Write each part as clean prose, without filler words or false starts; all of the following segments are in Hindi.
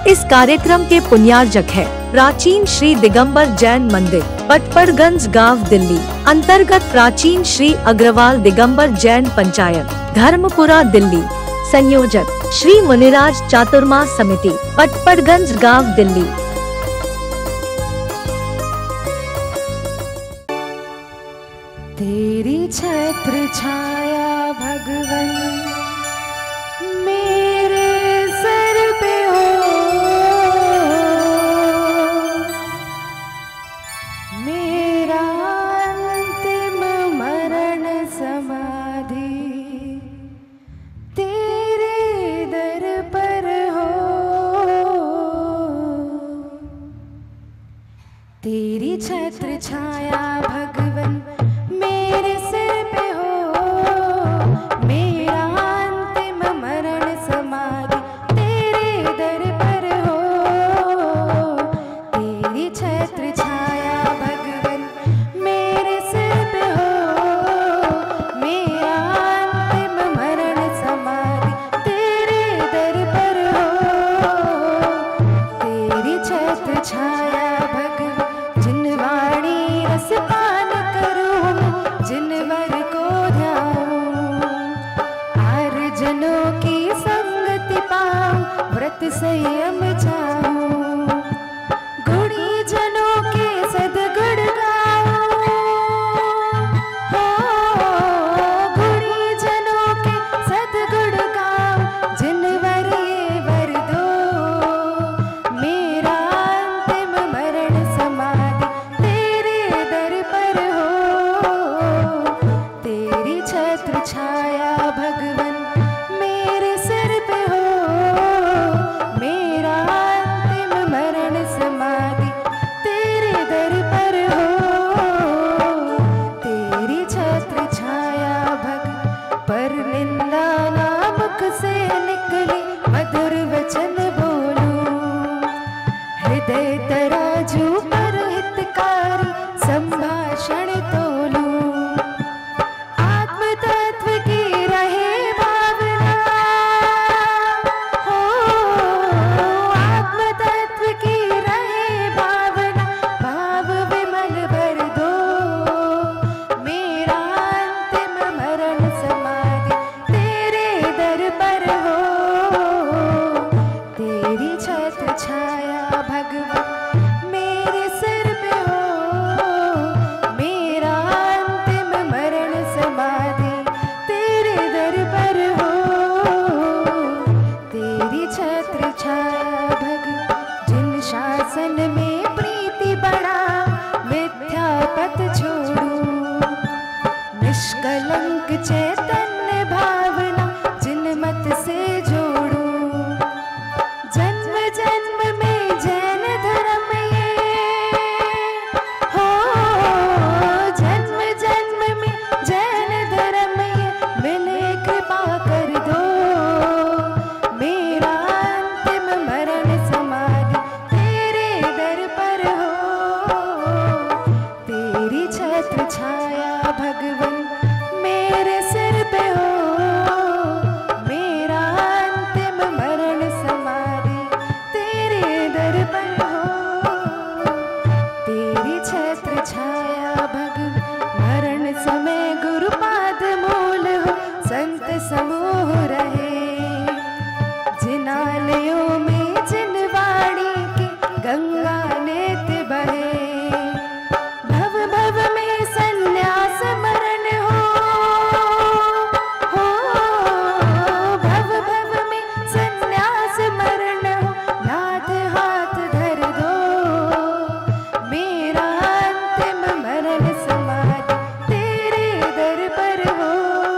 इस कार्यक्रम के पुण्यार्जक है प्राचीन श्री दिगंबर जैन मंदिर, पटपड़गंज गांव, दिल्ली अंतर्गत प्राचीन श्री अग्रवाल दिगंबर जैन पंचायत, धर्मपुरा, दिल्ली। संयोजक श्री मुनिराज चातुर्मास समिति, पटपड़गंज गांव, दिल्ली। तेरी छत्र छाया भगवन मेरे सर पे हो, मेरा अंतिम मरण समाधि तेरे दर पर हो। तेरी छत्र छाया भगवन मेरे सिर पे हो, मेरा अंतिम मरण समाधि तेरे दर पर हो। तेरी छत्र छाया भगवन मेरे सिर पे हो, मेरा अंतिम मरण समाधि तेरे दर पर हो। तेरी छत्र छाया भगवन जिनवाणी रस पान करूं, जिनवर को ध्याऊं, आर्जनों की संगति पाऊं, व्रत संयम चाहूं, गुणी जनों के सद्गुण गाऊं, हो गुणी जनों के सद्गुण गाऊं, जिनवर ये वर दो, मेरा अंतिम मरण समाधि तेरे दर पर हो। तेरी छत्र छाया भगवन मेरे सिर पे हो, मेरा अंतिम मरण समाधि तेरे दर पर हो। तेरी छत्र छाया भगवन पर निंदा ना मुख से निकले, मधुर वचन बोलूं, हृदय तराजू पर हितकारी संभाषण तोलूं, आत्म तत्व की रहे भावना, हो आत्म तत्व की रहे भावना, भाव विमल भर दो, मेरा अंतिम मरण समाधि तेरे दर पर हो। तेरी छत्र छाया भगवन मेरे सिर पे हो, मेरा अंतिम मरण समाधि तेरे दर पर हो। तेरी छत्र छाया भगवन जिन शासन में प्रीति बढ़ा, मिथ्या पथ छोड़ूं, निष्कलंक चैतन्य भावना जिन मत से जोड़ूं, जन्म जन्म में जैन धर्म ये, हो जन्म जन्म में जैन धर्म ये, मिले कृपा कर दो, मेरा अंतिम मरण समाधि तेरे दर पर हो। तेरी छत्र छाया भगवन मेरे सिर पे हो, मेरा अंतिम मरण समाधि तेरे दर पर हो। तेरी छत्र छाया भगवन मरण समय गुरुपाद मूल हो, संत समूह रहे, जिनालयों में जिन वाणी की गंगा नेत बहे, भव भव में संन्यास मरण हो भव भव में संन्यास मरण हो, नाथ हाथ धर दो, मेरा अंतिम मरण समाधि तेरे दर पर हो।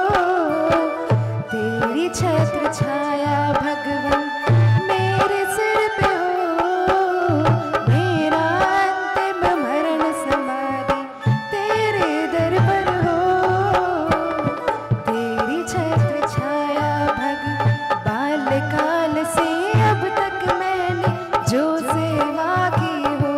तेरी छत्र छाया भगवन मेरे सिर पे हो, मेरा अंतिम मरण समाधि तेरे दर पर हो। तेरी छत्र छाया भगवन बाल्यकाल से अब तक मैंने जो सेवा की हो,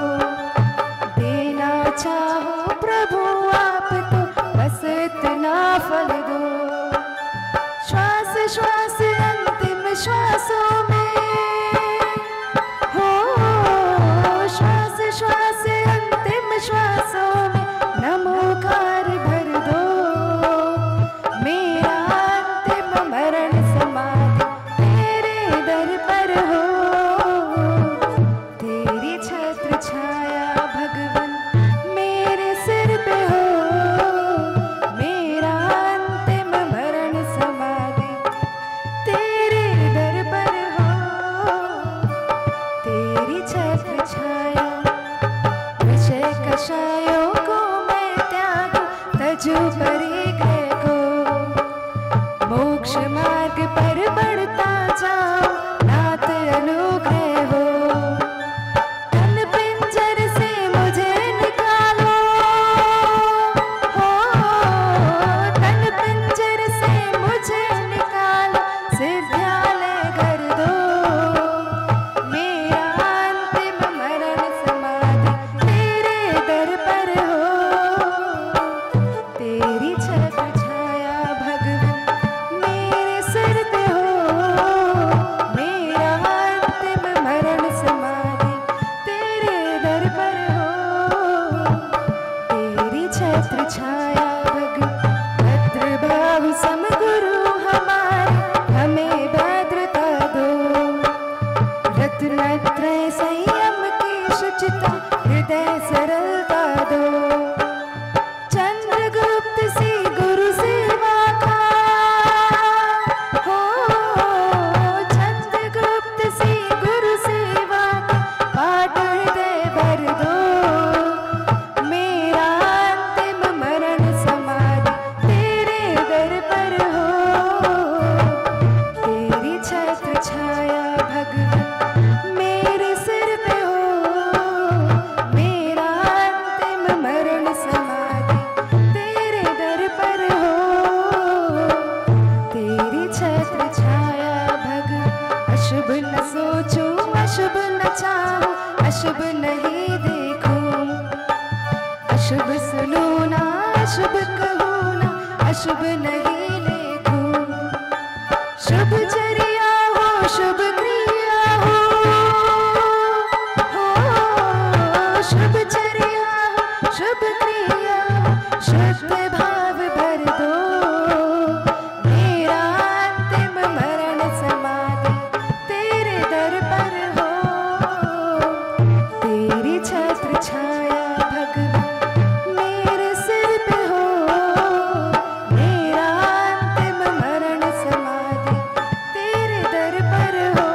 देना चाहो प्रभु आप तो बस इतना फल दो, श्वास श्वास अंतिम श्वासों में मोक्ष मार्ग पर बढ़ता जाओ, नाथ अनुग्रह हो। तन पिंजर से मुझे निकालो, हो तन पिंजर से मुझे निकालो, सिद्धालय कर दो। मेरा अंतिम मरण समाधि तेरे दर पर हो। तेरी छत्र छाया भगवन मेरे सिर पे हो। मेरा अंतिम मरण समाधि तेरे दर पर हो। तेरी छत्र छाया भगवन भद्र बाहु सम गुरु हमारे, हमें भद्रता दो। रत्नत्रय संयम की शुचिता, हृदय सरलता दो। चंद्रगुप्त सी गुरु सेवा का, हो चंद्रगुप्त सी गुरु सेवा का पाठ हृदय भर दो। मेरा अंतिम मरण समाधि तेरे दर पर हो। तेरी छत्र छाया भगवन मेरे सिर पे हो। मेरा अंतिम मरण समाधि तेरे दर पर हो। तेरी छत्र छाया भगवन अशुभ न सोचूं, अशुभ न चाहूं, अशुभ नहीं देखूं। अशुभ सुनूं ना, अशुभ कहूं ना, अशुभ नहीं लेखूं। शुभ चर्या हो, शुभ क्रिया हो, शुभ चर्या हो, शुभ क्रिया हो, शुद्ध भाव भर दो। मेरा अंतिम मरण समाधि तेरे दर पर हो। तेरी छत्र छाया भगवन मेरे सिर पे हो। मेरा अंतिम मरण समाधि तेरे दर पर हो।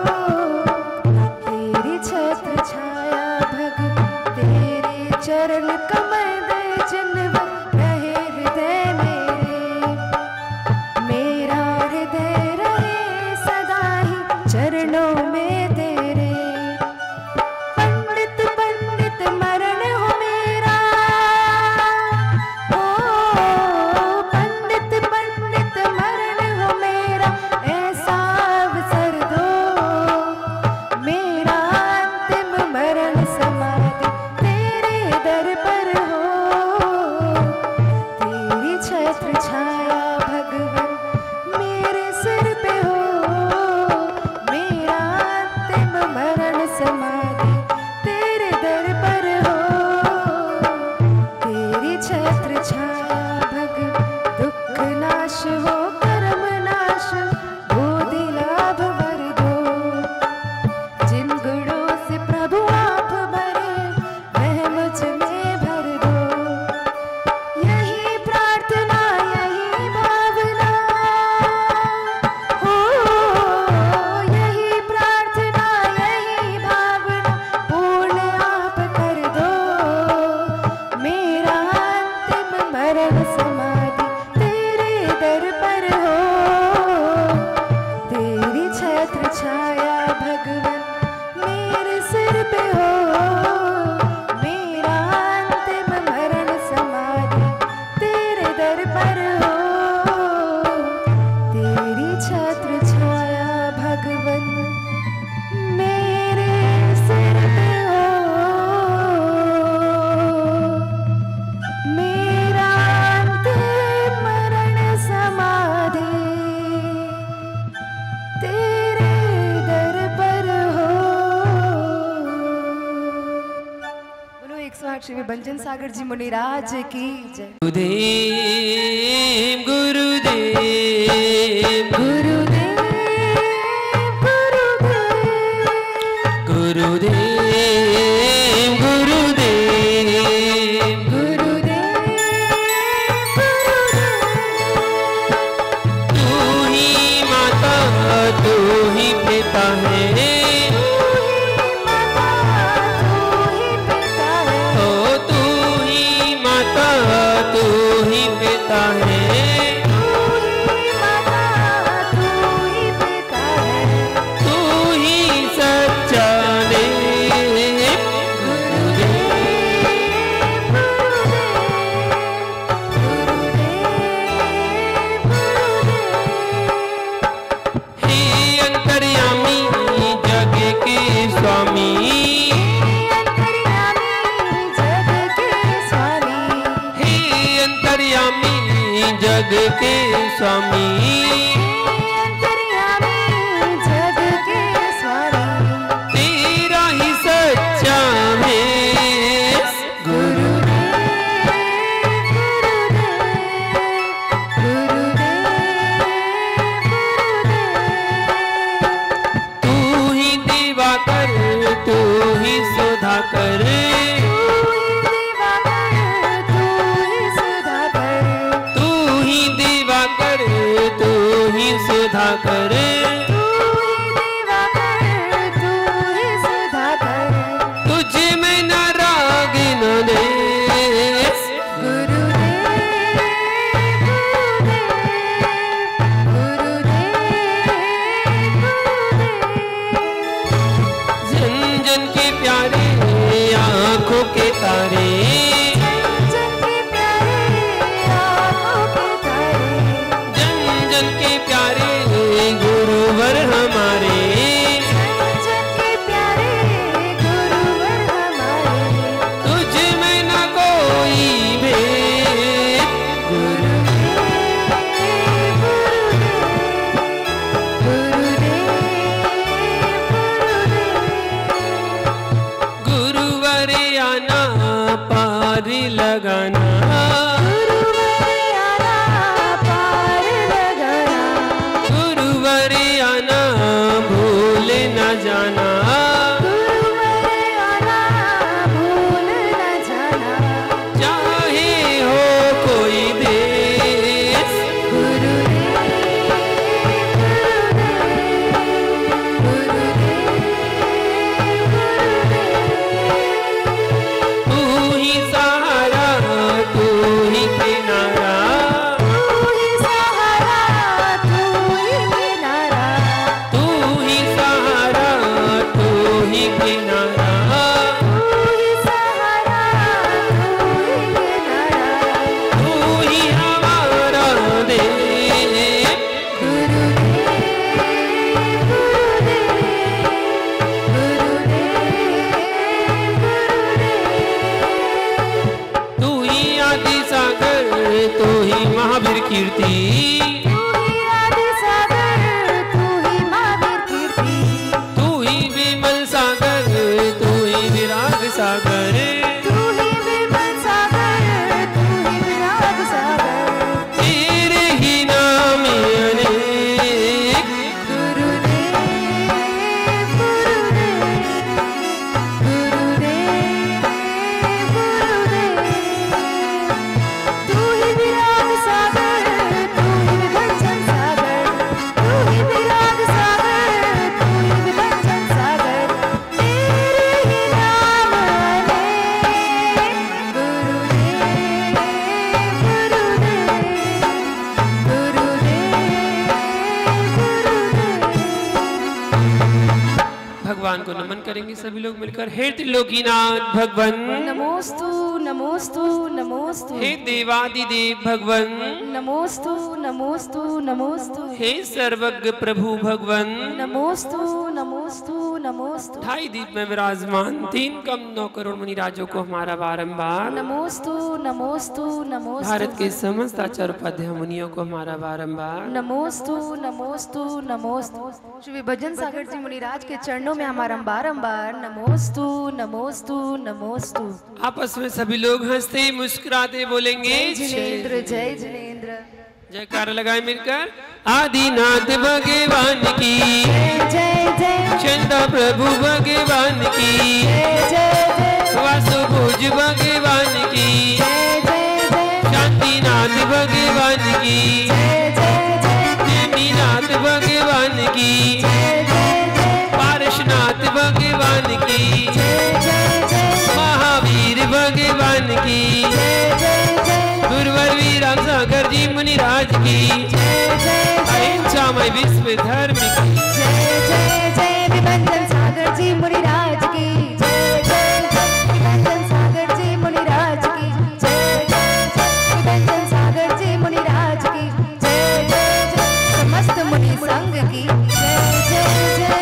तेरी छत्र छाया भगवन तेरे चरण कमल दे जिनवन रहे हृदय मेरे। मेरा हृदय रहे सदा ही चरणों में तेरे। पंडित पंडित मरण हो मेरा, हो पंडित पंडित मरण हो मेरा, ऐसा अवसर दो। मेरा अंतिम मरण समाधि तेरे दर पर हो। तेरी छत्र छाया भगवन मेरे सिर पे हो। मेरा अंतिम मरण समाधि तेरे दर पर हो। तेरी छत्र छाया भगवन दुख नाश हो, कर्म नाश बोधि लाभ वर दो। जिन गुणों से प्रभु आप भरे, वह मुझ में भर दो। यही प्रार्थना यही भावना, हो यही प्रार्थना यही भावना पूर्ण आप कर दो। मेरा अंतिम मरण समाधि तेरे दर पर हो। तेरी छत्र छाया भगवन मेरे सिर पे हो। मेरा अंतिम मरण समाधि तेरे दर पर हो। तेरी छत्र छाया भगवन मेरे सिर पे हो। मेरा अंतिम मरण समाधि तेरे दर पर हो। बोलो 108 श्री भंजन सागर जी मुनिराज की जय। गुरुदेव गुरुदेव गुरुदेव गुरुदेव गुरुदेव गुरुदेव गुरुदेव तू ही माता तू ही पिता है। ओ तू ही माता तू ही पिता है। जग के स्वामी, अंतर्यामी जग के स्वामी, तेरा ही सच्चा है गुरुदेव गुरुदेव गुरुदेव। तू ही दिवाकर, तू ही सुधाकर, तू ही दिवाकर, तू ही सुधाकर, तू ही दिवाकर, तू ही सुधाकर। तुझ में न राग न देश। गुरुदेव गुरुदेव गुरुदेव। जन जन के प्यारे आंखों के तारे, जन के प्यारे आँखों के तारे, जन जन के प्यारे गुरुवर हमारे, जन के प्यारे गुरुवर हमारे। तुझ में न कोई भेद। गुरुदेव गुरुदेव गुरुदेव। गुरुवर आना पार लगाना, गुरुवर आना पार लगाना, गुरुवर आना भूल न जाना, गुरुवर आना भूल न जाना। चाहे हो कोई देश। गुरुदेव गुरुदेव गुरुदेव। तू ही सहारा, तू ही किनारा, तू ही सहारा, तू ही किनारा, तू ही सहारा, तू ही किनारा, तू ही सहारा, तू ही किनारा। तू ही हमारा देश। गुरुदेव गुरुदेव गुरुदेव। तू ही आदि सागर, तू ही महावीर कीर्ति, तू ही आदि सागर, तू ही महावीर कीर्ति, तू ही विमल सागर, तू ही विराग सागर, तू ही विमल सागर, तू ही विराग सागर। तेरे ही नाम अनेक। गुरुदेव गुरुदेव गुरुदेव गुरुदेव। तू ही विराग सागर, तू ही विभंजन सागर, तू ही विराग सागर, तू ही विभंजन सागर। तेरे ही नाम अनेक। गुरुदेव गुरुदेव गुरुदेव। भगवान को नमन करेंगे सभी लोग मिलकर। हे त्रिलोकीनाथ भगवन, नमोस्तु नमोस्तु नमोस्तु, हे देवादिदेव भगवन, नमोस्तु नमोस्तु नमोस्तु, हे सर्वज्ञ प्रभु भगवन, नमोस्तु नमोस्तु नमोस्तु। ढाई दीप में विराजमान 3 कम 9 करोड़ मुनि राजों को हमारा बारंबार, नमोस्तु नमोस्तु नमोस्तु, भारत के समस्त आचार्य उपाध्याय मुनियों को हमारा बारंबार, नमोस्तु नमोस्तु नमोस्तु। श्री भजन सागर जी मुनिराज के चरणों में हमारा बारंबार नमोस्तु नमोस्तु नमोस्तु। आपस में सभी लोग हंसते मुस्कुराते बोलेंगे जिनेंद्र जय जिनेंद्र, जयकार लगाए मिलकर। आदिनाथ भगवान की, जय जय चंदा प्रभु भगवान की, जय जय जय, वासुभुज भगवान की, जय जय जय, शांतिनाथ भगवान की, जय जय जय, नेमिनाथ भगवान की, जय जय जय, पारशनाथ भगवान की, जय जय जय, महावीर भगवान की, जय जय जय, गुरुवर वीराम सागर जी मुनिराज की, जय जय जय, अहिंसामय विश्व धर्म की, जय जय जय, विभंजन सागर जी मुनिराज की, जय जय जय, विभंजन सागर जी मुनिराज की, जय जय जय, विभंजन सागर जी मुनिराज की, जय जय जय, समस्त मुनि संघ की, जय जय जय।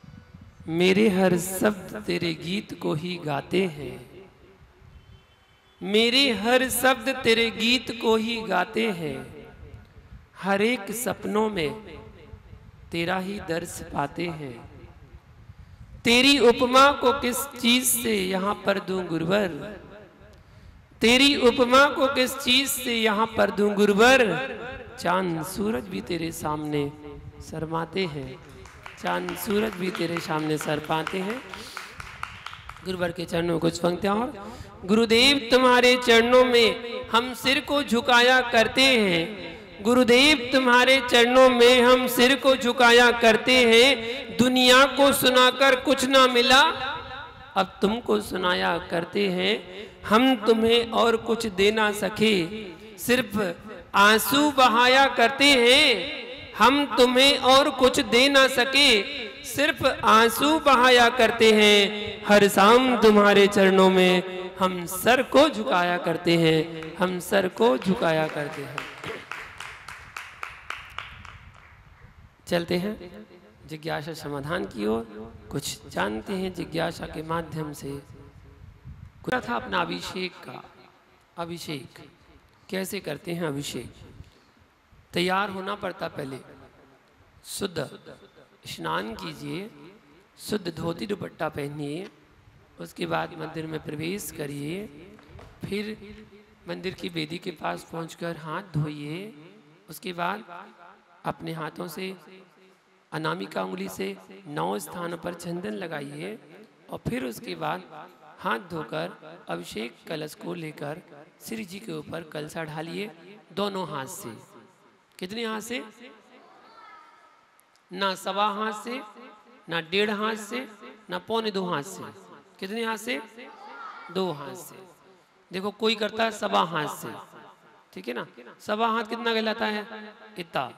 मेरे हर शब्द तेरे गीत को ही गाते हैं, मेरे हर शब्द तेरे गीत को ही गाते हैं, हर एक सपनों में तेरा ही दर्श पाते हैं। तेरी उपमा को किस चीज से यहाँ पर दूं गुरुवर, तेरी उपमा को किस चीज से यहाँ पर दूं गुरुवर। चांद सूरज भी तेरे सामने शर्माते हैं, चांद सूरज भी तेरे सामने शर पाते हैं। गुरुवर के चरणों में कुछ पंक्तियां और। गुरुदेव तुम्हारे चरणों में हम सिर को झुकाया करते हैं, गुरुदेव तुम्हारे चरणों में हम सिर को झुकाया करते हैं। दुनिया को सुनाकर कुछ ना मिला, अब तुमको सुनाया करते हैं। हम तुम्हें और कुछ दे ना सके, सिर्फ आंसू बहाया करते हैं। हम तुम्हें और कुछ दे ना सके, सिर्फ आंसू बहाया करते हैं। हर शाम तुम्हारे चरणों में हम सर को झुकाया करते हैं, हम सर को झुकाया करते हैं। चलते हैं जिज्ञासा समाधान की ओर, कुछ जानते हैं जिज्ञासा के माध्यम से। क्या था अपना अभिषेक का, अभिषेक कैसे करते हैं। अभिषेक तैयार होना पड़ता, पहले शुद्ध स्नान कीजिए, शुद्ध धोती दुपट्टा पहनिए, उसके बाद मंदिर में प्रवेश करिए, फिर मंदिर की वेदी के पास पहुंचकर हाथ धोइए। उसके बाद अपने हाथों से अनामिका उंगली से 9 स्थानों पर चंदन लगाइए और फिर उसके बाद हाथ धोकर अभिषेक कलश को लेकर श्री जी के ऊपर कलशा ढालिए दोनों हाथ से। कितने हाथ से? ना सवा हाथ से, ना 1.5 हाथ से, ना 1.25 हाथ से। कितने हाथ से? 2 हाथ से। देखो कोई करता है सवा हाथ से, ठीक है ना। सवा हाथ कितना कहलाता है? इतना।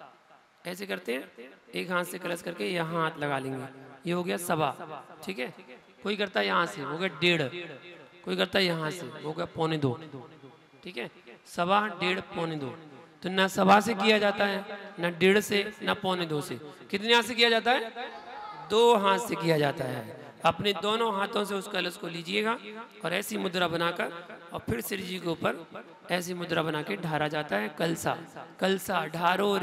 ऐसे करते हैं, एक हाथ से कलश करके यहाँ हाथ लगा लेंगे, ये हो गया सवा, ठीक है। कोई करता है यहाँ से, हो गया 1.5। कोई करता है यहाँ से, हो गया 1.25, ठीक है। सवा, 1.5, 1.25। तो ना सवा से किया जाता है, ना 1.5 से, ना 1.25 से। कितने हाथ से किया जाता है? 2 हाथ से किया जाता है। अपने दोनों हाथों से उस कलश को लीजिएगा और ऐसी मुद्रा बनाकर और फिर श्री जी के ऊपर ऐसी मुद्रा बना के ढारा जाता है। कलसा, कलसा ढारो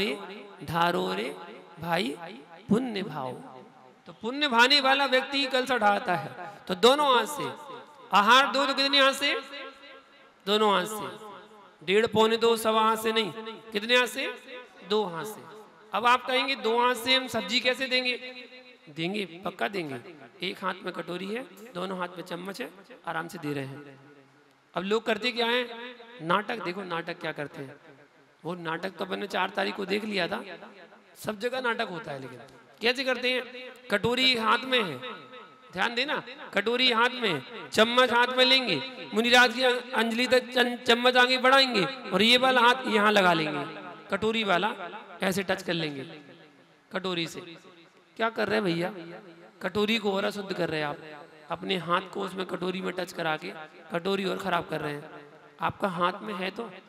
रे भाई पुण्य भाव। तो पुण्य भाने वाला व्यक्ति कलसा ढारता है। तो दोनों हाथ से आहार दो, तो कितने हाथ से? दोनों हाथ से। 1.5, 1.25, सवा हाथ से नहीं। कितने हाथ से? 2 हाथ से। अब आप कहेंगे 2 हाथ से हम सब्जी कैसे देंगे? देंगे, पक्का देंगे। एक हाथ में कटोरी है, दोनों हाथ में चम्मच है, आराम से दे रहे हैं। अब लोग करते क्या है? नाटक। देखो नाटक क्या करते हैं। वो नाटक तो मैंने 4 तारीख को देख लिया था, सब जगह नाटक होता है। लेकिन कैसे करते हैं? कटोरी हाथ में है, ध्यान देना, कटोरी हाथ में, चम्मच हाथ में लेंगे, मुनिराज की अंजलि तक चम्मच आगे बढ़ाएंगे और ये वाला हाथ यहाँ लगा लेंगे, कटोरी वाला ऐसे टच कर लेंगे कटोरी से। क्या कर रहे हैं भैया? कटोरी को और अशुद्ध कर रहे हैं आप। अपने हाथ को उसमें कटोरी में टच करा के कटोरी और खराब कर रहे हैं। आपका हाथ में है तो,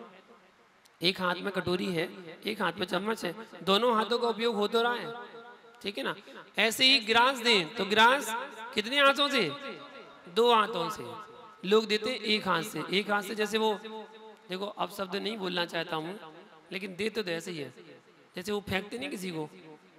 एक हाथ में कटोरी है, एक हाथ में चम्मच है, दोनों हाथों का उपयोग हो तो रहा है, ठीक है ना। ऐसे ही गिलास दें तो गिलास कितने हाथों से? 2 हाथों से। लोग देते एक हाथ से, एक हाथ से। जैसे वो देखो, अब शब्द नहीं बोलना चाहता हूँ, लेकिन देते तो ऐसे ही है। जैसे वो फेंकते नहीं किसी को,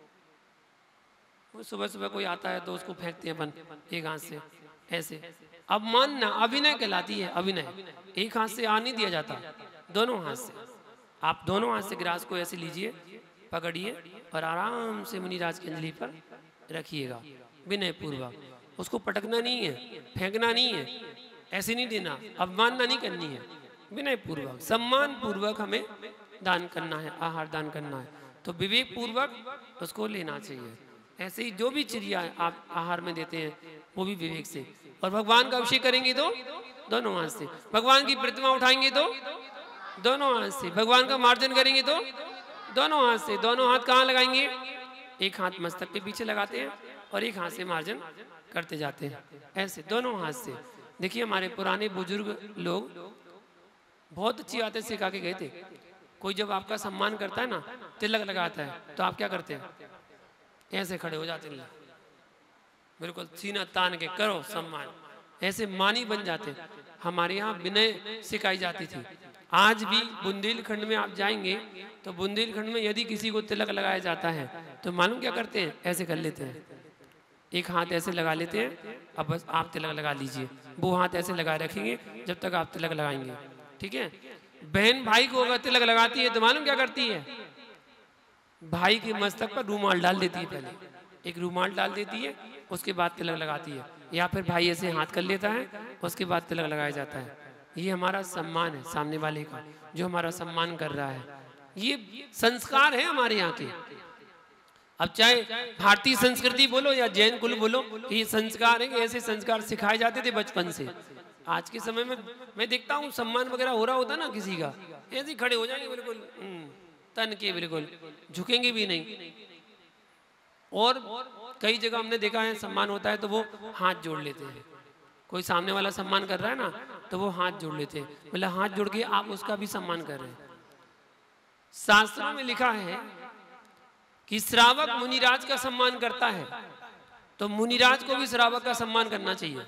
वो सुबह सुबह कोई आता है तो उसको फेंकते हैं अपन एक हाथ से ऐसे। अब मानना अभिनय कहलाती है, अभिनय। एक हाथ से आ नहीं दिया जाता, दोनों हाथ से। आप दोनों हाथ से गिलास को ऐसे लीजिए, पकड़िए और आराम से मुनिराज की अंजलि पर रखिएगा विनय पूर्वक। उसको पटकना नहीं है, फेंकना नहीं है, ऐसे नहीं देना, अवमानना नहीं करनी है। विनय पूर्वक, सम्मान पूर्वक हमें दान करना है, आहार दान करना है। तो विवेक पूर्वक उसको लेना चाहिए। ऐसे ही जो भी चिड़िया आप आहार में देते हैं वो भी विवेक से। और भगवान का अभिषेक करेंगे तो दोनों हाथ से। भगवान की प्रतिमा उठाएंगे तो दोनों हाथ से। भगवान का मार्जन करेंगे तो दोनों हाथ से। दोनों हाथ कहाँ लगाएंगे? एक हाथ मस्तक के पीछे लगाते हैं और एक हाथ से मार्जन करते जाते हैं, ऐसे दोनों हाथ से। देखिए हमारे पुराने बुजुर्ग लोग बहुत अच्छी बातें सिखा के गए थे। कोई जब आपका सम्मान करता है ना, तिलक लगाता है, तो आप क्या करते हैं? ऐसे खड़े हो जाते हैं, बिल्कुल सीना तान के करो सम्मान, ऐसे मानी बन जाते। हमारे यहाँ विनय सिखाई जाती थी। आज भी बुंदेलखंड में आप जाएंगे तो बुंदेलखंड में यदि किसी को तिलक लगाया जाता है तो मालूम क्या करते हैं, ऐसे कर लेते हैं, एक हाथ ऐसे लगा लेते हैं, अब बस आप तिलक लगा लीजिए, वो हाथ ऐसे लगा रखेंगे जब तक आप तिलक लगाएंगे, ठीक है। बहन भाई को अगर तिलक लगाती है तो मालूम क्या करती है, भाई के मस्तक पर रूमाल डाल देती है, पहले एक रूमाल डाल देती है, उसके बाद तिलक लगाती है, या फिर भाई ऐसे हाथ कर लेता है, उसके बाद तिलक लगाया जाता है। ये हमारा सम्मान है सामने वाले का, जो हमारा सम्मान कर रहा है। ये संस्कार है हमारे यहाँ के। अब चाहे भारतीय संस्कृति बोलो या जैन कुल बोलो, ये संस्कार है कि ऐसे संस्कार सिखाए जाते थे बचपन से। आज के समय में मैं देखता हूँ सम्मान वगैरह हो रहा होता ना किसी का, ऐसे ही खड़े हो जाएंगे बिल्कुल तन के, बिल्कुल झुकेंगे भी नहीं। और कई जगह हमने देखा है सम्मान होता है तो वो हाथ जोड़ लेते हैं, कोई सामने वाला सम्मान कर रहा है ना तो वो हाथ जोड़ लेते हैं, मतलब हाथ जोड़ के आप उसका भी सम्मान कर रहे हैं। शास्त्रों में लिखा है कि श्रावक मुनिराज का सम्मान करता है तो मुनिराज को भी श्रावक का सम्मान करना चाहिए,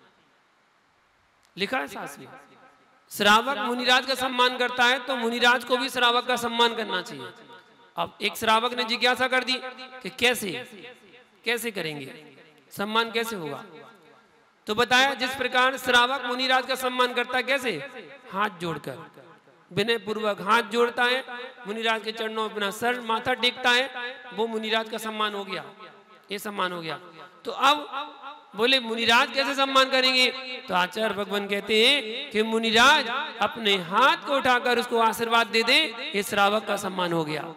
लिखा है शास्त्र में। श्रावक मुनिराज का सम्मान करता है तो मुनिराज को भी श्रावक का सम्मान करना चाहिए। अब एक श्रावक ने जिज्ञासा कर दी कि कैसे करेंगे, सम्मान कैसे होगा, तो बताया जिस प्रकार श्रावक मुनिराज का सम्मान करता है, कैसे, हाथ जोड़कर, विनय पूर्वक हाथ जोड़ता है, मुनिराज के चरणों में अपना सर माथा टेकता है, वो मुनिराज का सम्मान हो गया, ये सम्मान हो गया। तो अब बोले मुनिराज कैसे सम्मान करेंगे, तो आचार्य भगवान कहते हैं कि मुनिराज अपने हाथ को उठाकर उसको आशीर्वाद दे दे, ये श्रावक का सम्मान हो गया।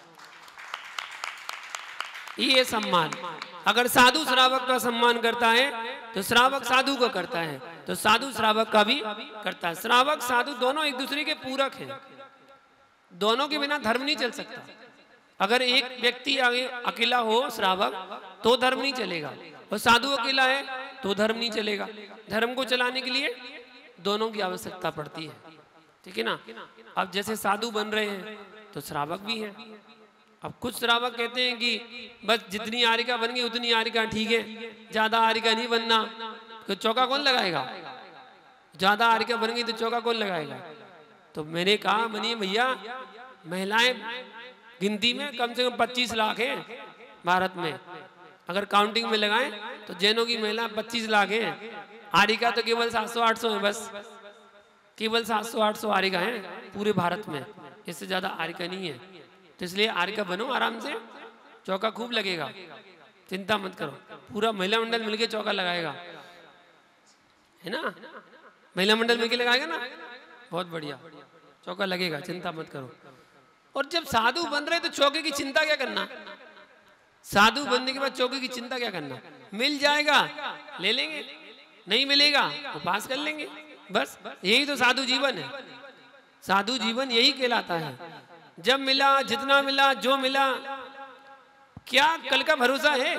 ये सम्मान, अगर साधु श्रावक का सम्मान करता है तो श्रावक साधु का करता है, तो साधु श्रावक का भी करता है। श्रावक साधु दोनों एक दूसरे के पूरक हैं, दोनों के बिना धर्म नहीं चल सकता। अगर एक व्यक्ति आगे अकेला हो श्रावक तो धर्म नहीं चलेगा, और साधु अकेला है तो धर्म नहीं चलेगा। धर्म को चलाने के लिए दोनों की आवश्यकता पड़ती है, ठीक है ना। अब जैसे साधु बन रहे हैं तो श्रावक भी है। अब कुछ श्रावक कहते हैं कि बस जितनी आरिका बन गई उतनी आरिका ठीक है, ज्यादा आरिका नहीं बनना, तो चौका कौन लगाएगा, ज्यादा आरिका बन गई तो चौका कौन लगाएगा। तो मैंने कहा मनी भैया, महिलाएं गिनती में कम से कम 25 लाख है भारत में, अगर काउंटिंग में लगाएं तो जैनों की महिला 25 लाख है, आरिका तो केवल 700-800 है, बस केवल 700-800 आरिका है पूरे भारत में, इससे ज्यादा आरिका नहीं है। तो इसलिए आरिका बनो आराम से, चौका खूब लगेगा, चिंता मत करो, पूरा महिला मंडल मिलके चौका लगाएगा, है ना, महिला मंडल मिलके लगाएगा ना, बहुत बढ़िया चौका लगेगा, चिंता मत करो। और जब साधु बन रहे तो चौके की चिंता क्या करना, साधु बनने के बाद चौके की चिंता क्या करना, मिल जाएगा ले लेंगे, नहीं मिलेगा उपास कर लेंगे, बस यही तो साधु जीवन है। साधु जीवन यही कहलाता है, जब मिला, जितना मिला, जो मिला, क्या कल का भरोसा है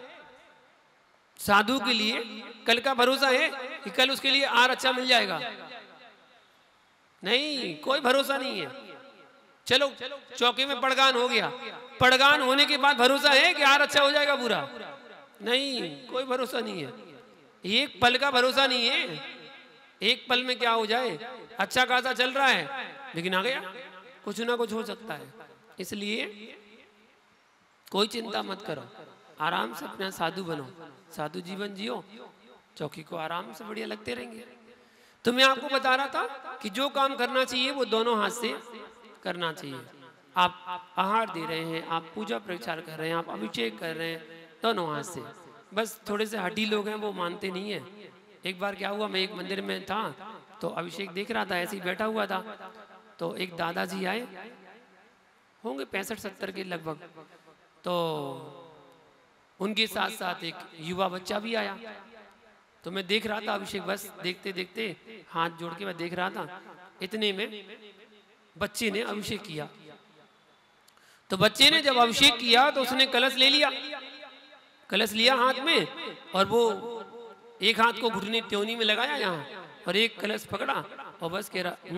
साधु के लिए, कल का भरोसा है कि कल उसके लिए आर अच्छा मिल जाएगा, नहीं, कोई भरोसा नहीं है। चलो चौके में पड़गान हो गया, पड़गान होने के बाद भरोसा है कि आर अच्छा हो जाएगा पूरा, नहीं, कोई भरोसा नहीं है, एक पल का भरोसा नहीं है, एक पल में क्या हो जाए, अच्छा खासा चल रहा है लेकिन आ गया, कुछ ना कुछ हो सकता है। इसलिए कोई चिंता मत करो, आराम से अपना साधु बनो, साधु जीवन जियो, चौकी को आराम से बढ़िया लगते रहेंगे। तो मैं आपको बता रहा था कि जो काम करना चाहिए वो दोनों हाथ से करना चाहिए। आप आहार दे रहे हैं, आप पूजा प्रचार कर रहे हैं, आप अभिषेक कर रहे हैं, दोनों हाथ से। बस थोड़े से हठी लोग हैं वो मानते नहीं है। एक बार क्या हुआ, मैं एक मंदिर में था तो अभिषेक देख रहा था, ऐसे ही बैठा हुआ था, तो एक दादाजी आए, होंगे 65-70 के लगभग, तो उनके साथ साथ एक युवा बच्चा भी आया। तो मैं देख रहा था अभिषेक, बस देखते देखते हाथ जोड़ के मैं देख रहा था, इतने में बच्चे ने अभिषेक किया। तो बच्चे ने जब अभिषेक किया तो उसने कलश ले लिया, कलश लिया हाथ में, और वो एक हाथ को घुटने त्योनी में लगाया यहाँ, और एक कलश पकड़ा और बस कह रहा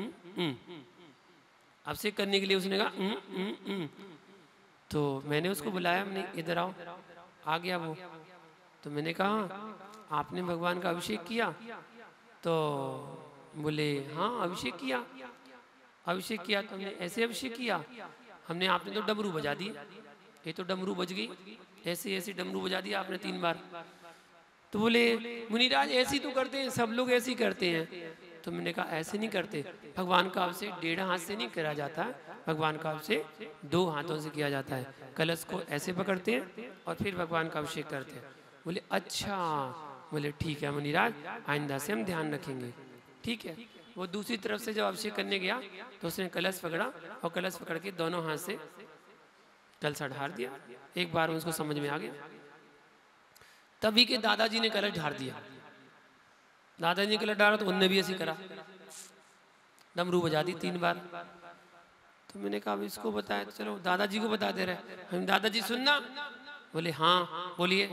अभिषेक करने के लिए उसने कहा तो मैंने उसको बुलाया, हमने इधर आओ, आ गया वो। तो मैंने कहा आपने भगवान का अभिषेक किया? तो बोले हाँ अभिषेक किया। अभिषेक किया तो हमने ऐसे अभिषेक किया, हमने आपने तो डमरू बजा दी, ये तो डमरू बज गई, ऐसे ऐसे डमरू बजा दिया आपने 3 बार। तो बोले मुनिराज ऐसे ही तो करते हैं, सब लोग ऐसे ही करते हैं। तो मैंने कहा ऐसे नहीं करते, भगवान का अभिषेक 1.5 हाथ से नहीं करा जाता, भगवान का अभिषेक 2 हाथों से किया जाता है। कलश को ऐसे पकड़ते हैं और फिर भगवान का अभिषेक करते हैं। बोले अच्छा, बोले ठीक है मुनिराज, आइंदा से हम ध्यान रखेंगे। ठीक है। वो दूसरी तरफ से जब अभिषेक करने गया तो उसने कलश पकड़ा और कलश पकड़ के दोनों हाथ से कलशा ढार दिया। एक बार उसको समझ में आ गया। तभी के दादाजी ने कलश ढार दिया। दादाजी ने कलश ढारा तो उनने भी ऐसे करा, डमरू बजा दी 3 बार। तो मैंने कहा अब इसको बताया, तो चलो दादाजी को बता दे रहे। हम दादाजी सुनना? बोले हाँ बोलिए।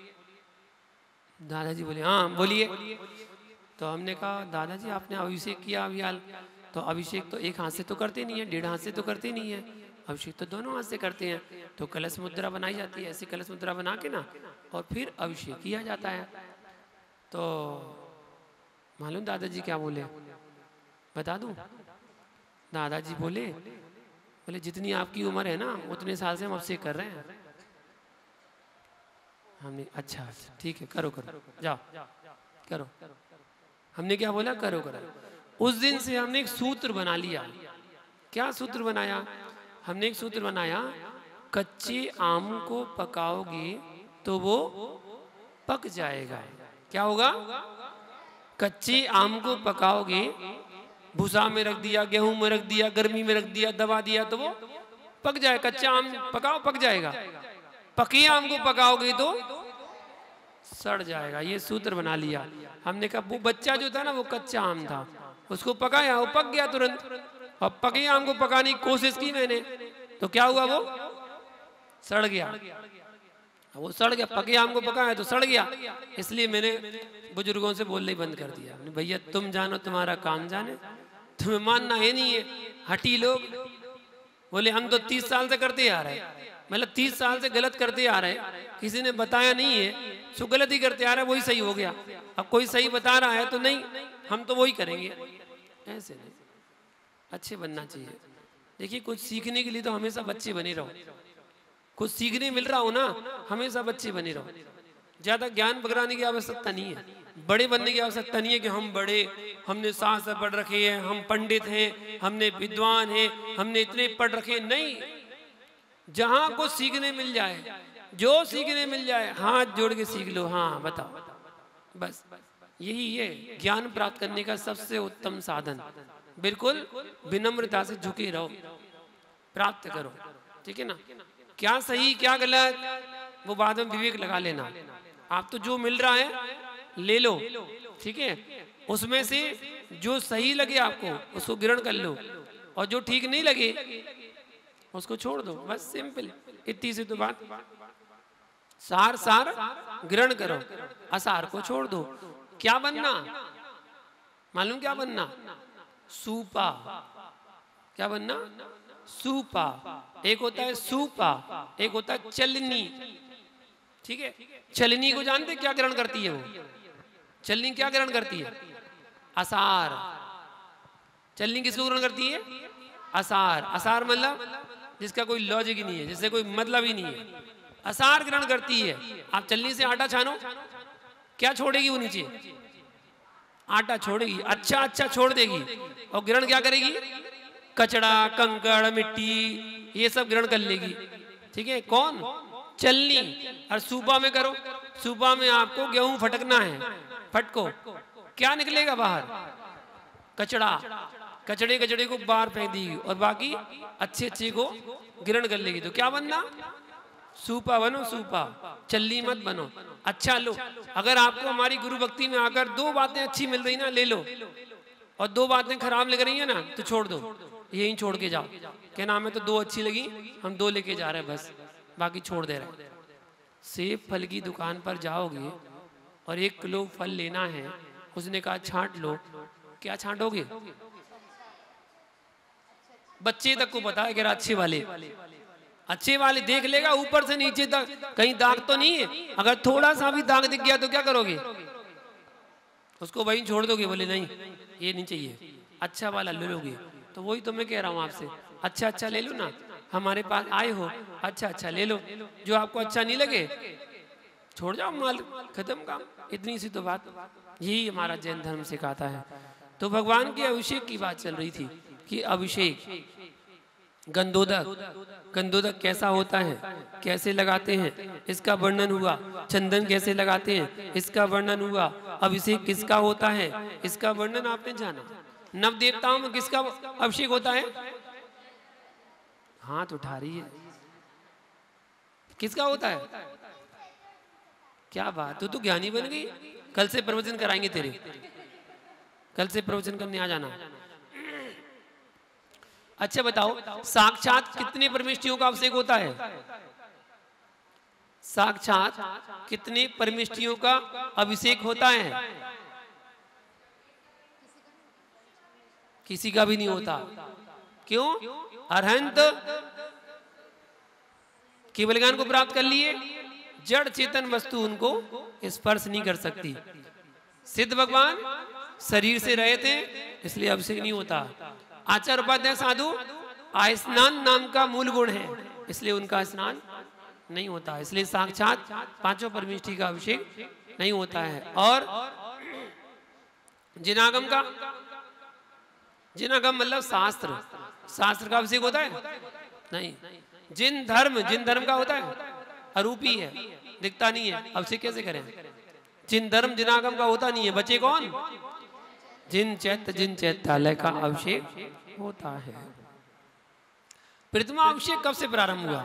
दादाजी बोले हाँ बोलिए। तो हमने कहा दादाजी आपने अभिषेक किया अभी हाल, तो अभिषेक तो 1 हाथ से तो करते नहीं है, 1.5 हाथ से तो करते नहीं है, अभिषेक तो दोनों हाथ से करते हैं। तो कलश मुद्रा बनाई जाती है, ऐसी कलश मुद्रा बना के ना और फिर अभिषेक किया जाता है। तो मालूम दादाजी क्या बोले, बता दूं? दादाजी बोले जितनी आपकी उम्र है ना उतने साल से हम अभिषेक कर रहे हैं। हमने अच्छा ठीक है करो करो जाओ करो। हमने क्या बोला, करो करो। उस दिन से हमने एक सूत्र बना लिया। क्या सूत्र बनाया? हमने एक सूत्र बनाया, कच्चे आम को पकाओगे तो वो पक जाएगा। क्या होगा? कच्चे आम को पकाओगे, भूसा में रख दिया, गेहूं में रख दिया, गर्मी में रख दिया, दबा दिया तो वो पक जाए। कच्चा आम पकाओ पक जाएगा, पके आम को पकाओगे तो सड़ जाएगा। ये सूत्र बना लिया हमने। कहा वो बच्चा जो था ना वो कच्चा आम था, उसको पकाया वो पक गया तुरंत। और पके आम को पकाने की कोशिश की मैंने तो क्या हुआ, वो सड़ गया। वो सड़ गया, पके आम को पकाया तो सड़ गया। इसलिए मैंने बुजुर्गों से बोलना ही बंद कर दिया। भैया तुम जानो तुम्हारा काम जाने, तुम्हें मानना है नहीं है, हटी लोग। बोले हम तो 30 साल से करते आ रहे हैं, मतलब 30 साल से गलत करते आ रहे हैं, किसी ने बताया नहीं है, सो गलत ही करते आ रहे हैं, वही सही हो गया। अब कोई सही बता रहा है तो नहीं, हम तो वही करेंगे। ऐसे नहीं, अच्छे बनना चाहिए। देखिए कुछ सीखने के लिए तो हमेशा बच्चे बने रहो, कुछ सीखने मिल रहा हो ना हमेशा बच्चे बने रहो। ज्यादा ज्ञान पकड़ाने की आवश्यकता नहीं है, बड़े बनने की आवश्यकता नहीं है कि हम बड़े, हमने शास्त्र पढ़ रखे हैं, हम पंडित हैं, हमने विद्वान हैं, हमने इतने पढ़ रखे। नहीं, जहां को सीखने मिल जाए, जो सीखने मिल जाए हाथ जोड़ के सीख लो। हाँ बताओ, बस यही है ज्ञान प्राप्त करने का सबसे उत्तम साधन। बिल्कुल विनम्रता से झुके रहो, प्राप्त करो। ठीक है ना? क्या सही क्या गलत वो बाद में विवेक लगा लेना। आप तो जो मिल रहा है ले लो, ठीक है? उसमें से जो सही लगे आपको उसको ग्रहण कर लो, और जो ठीक नहीं लगे उसको छोड़ दो। बस सिंपल, इतनी सी तो बात। सार सार ग्रहण करो, असार को छोड़ दो। क्या बनना मालूम? क्या बनना? सूपा। क्या बनना? सूपा। एक होता है सूपा, एक होता है चलनी। ठीक है? चलनी को जानते क्या ग्रहण करती है? वो चलनी क्या ग्रहण करती है? असार। चलनी किसको ग्रहण करती है? असार। असार मतलब जिसका कोई लॉजिक ही नहीं है, जिससे कोई मतलब ही नहीं है, असार ग्रहण करती है। आप चलनी से आटा छानो, क्या छोड़ेगी वो नीचे? आटा छोड़ेगी, अच्छा अच्छा छोड़ देगी। और ग्रहण क्या करेगी? कचड़ा, कंकड़, मिट्टी, ये सब ग्रहण कर लेगी। ठीक है? कौन? चलनी। और सूपा में करो, सूपा में आपको गेहूं फटकना है, फटको, क्या निकलेगा बाहर? कचड़ा। कचड़े कचड़े को बाहर फेंक देगी और बाकी अच्छे अच्छे को ग्रहण कर लेगी। तो क्या बनना? सूपा बनो, सूपा। चलनी मत बनो। अच्छा लो, अगर आपको हमारी गुरु भक्ति में आकर 2 बातें अच्छी मिल रही ना ले लो, और 2 बातें खराब लग रही है ना तो छोड़ दो, यही छोड़ के जाओ। क्या नाम है? तो 2 अच्छी लगी, हम 2 लेके जा रहे हैं, बस बाकी छोड़ दे रहे। सेब फल की दुकान पर जाओगे और 1 किलो फल लेना है, उसने कहा छांट लो, क्या छांटोगे? बच्चे तक को पता है कि अच्छे वाले, अच्छे वाले देख लेगा ऊपर से नीचे तक कहीं दाग तो नहीं है। अगर थोड़ा सा भी दाग दिख गया तो क्या करोगे? उसको वहीं छोड़ दोगे, बोले नहीं ये नहीं चाहिए, अच्छा वाला ले लोगे। तो वही तो मैं कह रहा हूँ आपसे, अच्छा अच्छा ले लो ना, हमारे पास आए हो, अच्छा अच्छा ले लो, जो आपको अच्छा नहीं लगे छोड़ जाओ, माल खत्म काम, इतनी सी तो बात। यही हमारा जैन धर्म सिखाता है। तो भगवान के अभिषेक की बात चल रही थी कि अभिषेक, गंधोदक कैसा होता है, कैसे लगाते हैं, इसका वर्णन हुआ। चंदन कैसे लगाते हैं, इसका वर्णन हुआ। अभिषेक किसका होता है, इसका वर्णन आपने जाना। नव देवताओं में किसका अभिषेक होता है? हाथ उठा रही है, किसका होता है? क्या बात, तू तो ज्ञानी बन गई। कल से प्रवचन कराएंगे तेरे, कल से प्रवचन करने आ जाना। अच्छा बताओ, साक्षात कितने परमेष्टियों का अभिषेक होता है? साक्षात कितने परमेष्टियों का अभिषेक होता है? किसी का भी नहीं होता। क्यों? अरहंत केवल ज्ञान को प्राप्त कर लिए, जड़ चेतन वस्तु उनको स्पर्श नहीं कर सकती। सिद्ध भगवान शरीर से रहे थे, इसलिए अभिषेक नहीं होता। आचार्य उपाध्याय साधु आस्नान नाम का मूल गुण है, इसलिए उनका स्नान नहीं होता, इसलिए साक्षात पांचों परमेष्टि का अभिषेक नहीं होता है। और जिनागम का, जिनागम मतलब शास्त्र, शास्त्र का अभिषेक होता है? नहीं। जिन धर्म का होता है, अरूपी है, दिखता नहीं है, अभिषेक कैसे करें? जिन धर्म जिनागम का होता नहीं है, बचे कौन? जिन चैत्यालय का अभिषेक होता है। प्रतिमा अभिषेक कब से प्रारंभ हुआ?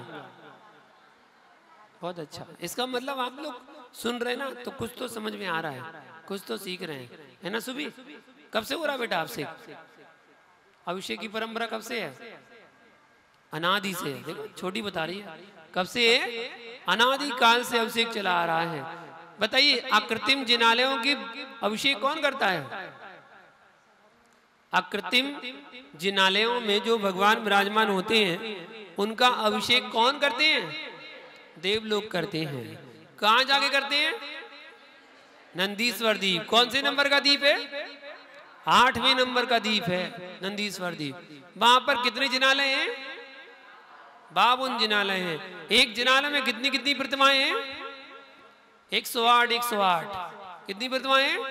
बहुत अच्छा, इसका मतलब आप लोग सुन रहे ना, तो कुछ तो समझ में आ रहा है, कुछ तो सीख रहे हैं, है ना सुबी? कब से हो रहा बेटा अभिषेक? अभिषेक की परंपरा कब से है? अनादि से। देखो छोटी बता रही है, कब से है? अनादि काल से अभिषेक चला आ रहा है। बताइए, अकृत्रिम जिनालयों की अभिषेक कौन करता है? अकृत्रिम जिनालयों में जो भगवान विराजमान होते हैं, उनका अभिषेक कौन करते हैं? देवलोक करते हैं। कहाँ जाके करते हैं? नंदीश्वर दीप। कौन से नंबर का दीप है? 8वें नंबर का दीप है नंदीश्वर दीप। वहां पर कितने जिनालय हैं? 52 जिनालय हैं। एक जिनालय में कितनी कितनी प्रतिमाएं हैं? 108 108। कितनी प्रतिमाएं हैं?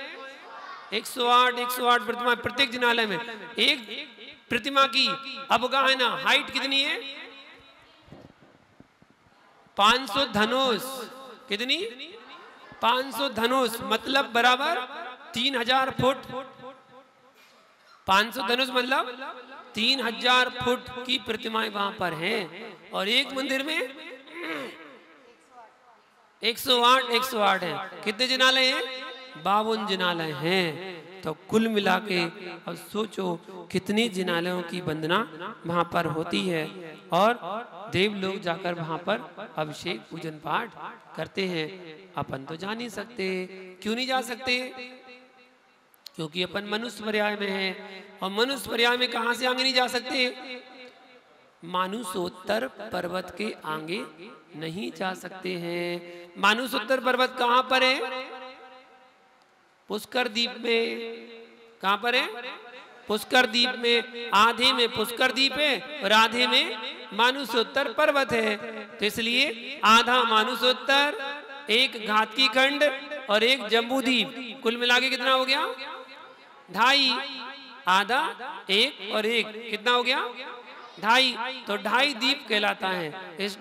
108 प्रतिमाएं प्रत्येक जिनालय में। एक प्रतिमा की अवगाहना हाइट कितनी है? 500 धनुष। कितनी? 500 धनुष मतलब बराबर 3000 फुट। 500 धनुष मतलब 3000 फुट की प्रतिमाएं वहां पर हैं। और एक मंदिर में 108 है। कितने जिनालय हैं? 52 जिनालय हैं। तो कुल मिला के अब सोचो कितनी जिनालयों की वंदना वहां पर होती है। और देव लोग जाकर वहां पर अभिषेक पूजन पाठ करते हैं। अपन तो जा नहीं सकते। क्यों नहीं जा सकते? क्योंकि अपन मनुष्य पर्याय में है। और मनुष्य पर्याय में कहां से आगे नहीं जा सकते? मानुषोत्तर पर्वत के आगे नहीं जा सकते हैं। मानुषोत्तर पर्वत कहां पर है? पुष्कर द्वीप में। कहां पर है? पुष्कर द्वीप में। आधे में पुष्कर द्वीप है और आधे में मानुषोत्तर पर्वत है। तो इसलिए आधा मानुषोत्तर, एक घातकी खंड और एक जम्बू द्वीप। कुल मिला के कितना हो गया? 2.5। आधा, एक और एक, कितना हो गया? 2.5। तो 2.5 द्वीप कहलाता है। इस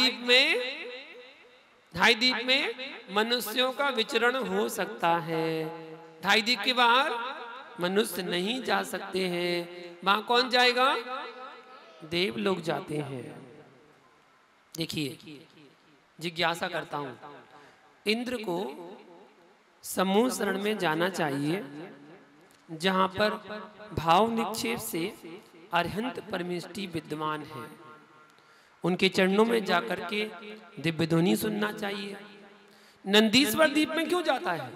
2.5 द्वीप में मनुष्यों का विचरण हो सकता है। 2.5 द्वीप के बाहर मनुष्य नहीं जा सकते हैं। वहां कौन जाएगा? देव लोग जाते हैं। देखिए, जिज्ञासा करता हूं, इंद्र को समूह शरण में जाना चाहिए जहां पर भाव निक्षेप से अरहंत परमेष्टि विद्यमान है। उनके चरणों में जाकर के दिव्य ध्वनि सुनना चाहिए। नंदीश्वर द्वीप में क्यों जाता है?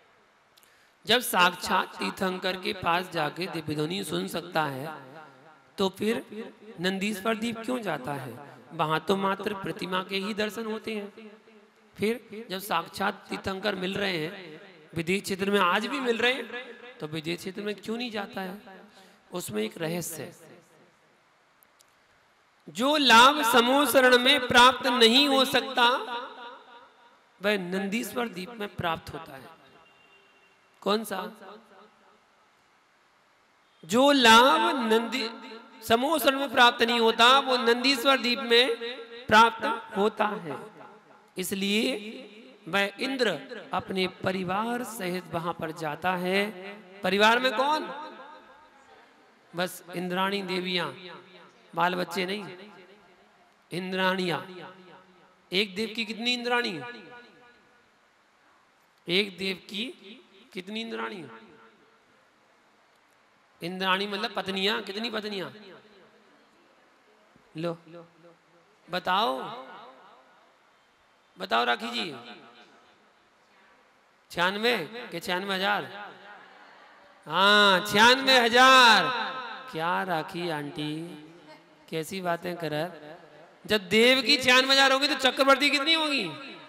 जब साक्षात तीर्थंकर के पास जाके दिव्य ध्वनि सुन सकता है, तो फिर नंदीश्वर द्वीप क्यों जाता है? वहां तो मात्र प्रतिमा के ही दर्शन होते हैं। फिर जब साक्षात तीर्थंकर मिल रहे हैं, विदेश क्षेत्र में आज भी मिल रहे हैं, तो विदेश क्षेत्र में क्यों नहीं जाता है? उसमें एक रहस्य है। जो लाभ समूह शरण में प्राप्त नहीं हो सकता वह नंदीश्वर द्वीप में प्राप्त होता है। कौन सा? जो लाभ समूह शरण में प्राप्त नहीं होता वो नंदीश्वर द्वीप में प्राप्त होता है। इसलिए वह इंद्र अपने परिवार सहित वहां पर जाता है। परिवार में कौन? बस इंद्राणी देवियां, बाल बच्चे नहीं, इंद्राणियां। एक देव की कितनी इंद्राणी? एक देव की कितनी इंद्राणी? इंद्राणी मतलब पत्नियां। कितनी पत्नियां? लो बताओ, बताओ राखी जी। 96 के 96,000? हाँ 96,000। क्या राखी आंटी कैसी बातें कर? जब देव की 96,000 होगी तो चक्रवर्ती कितनी होगी?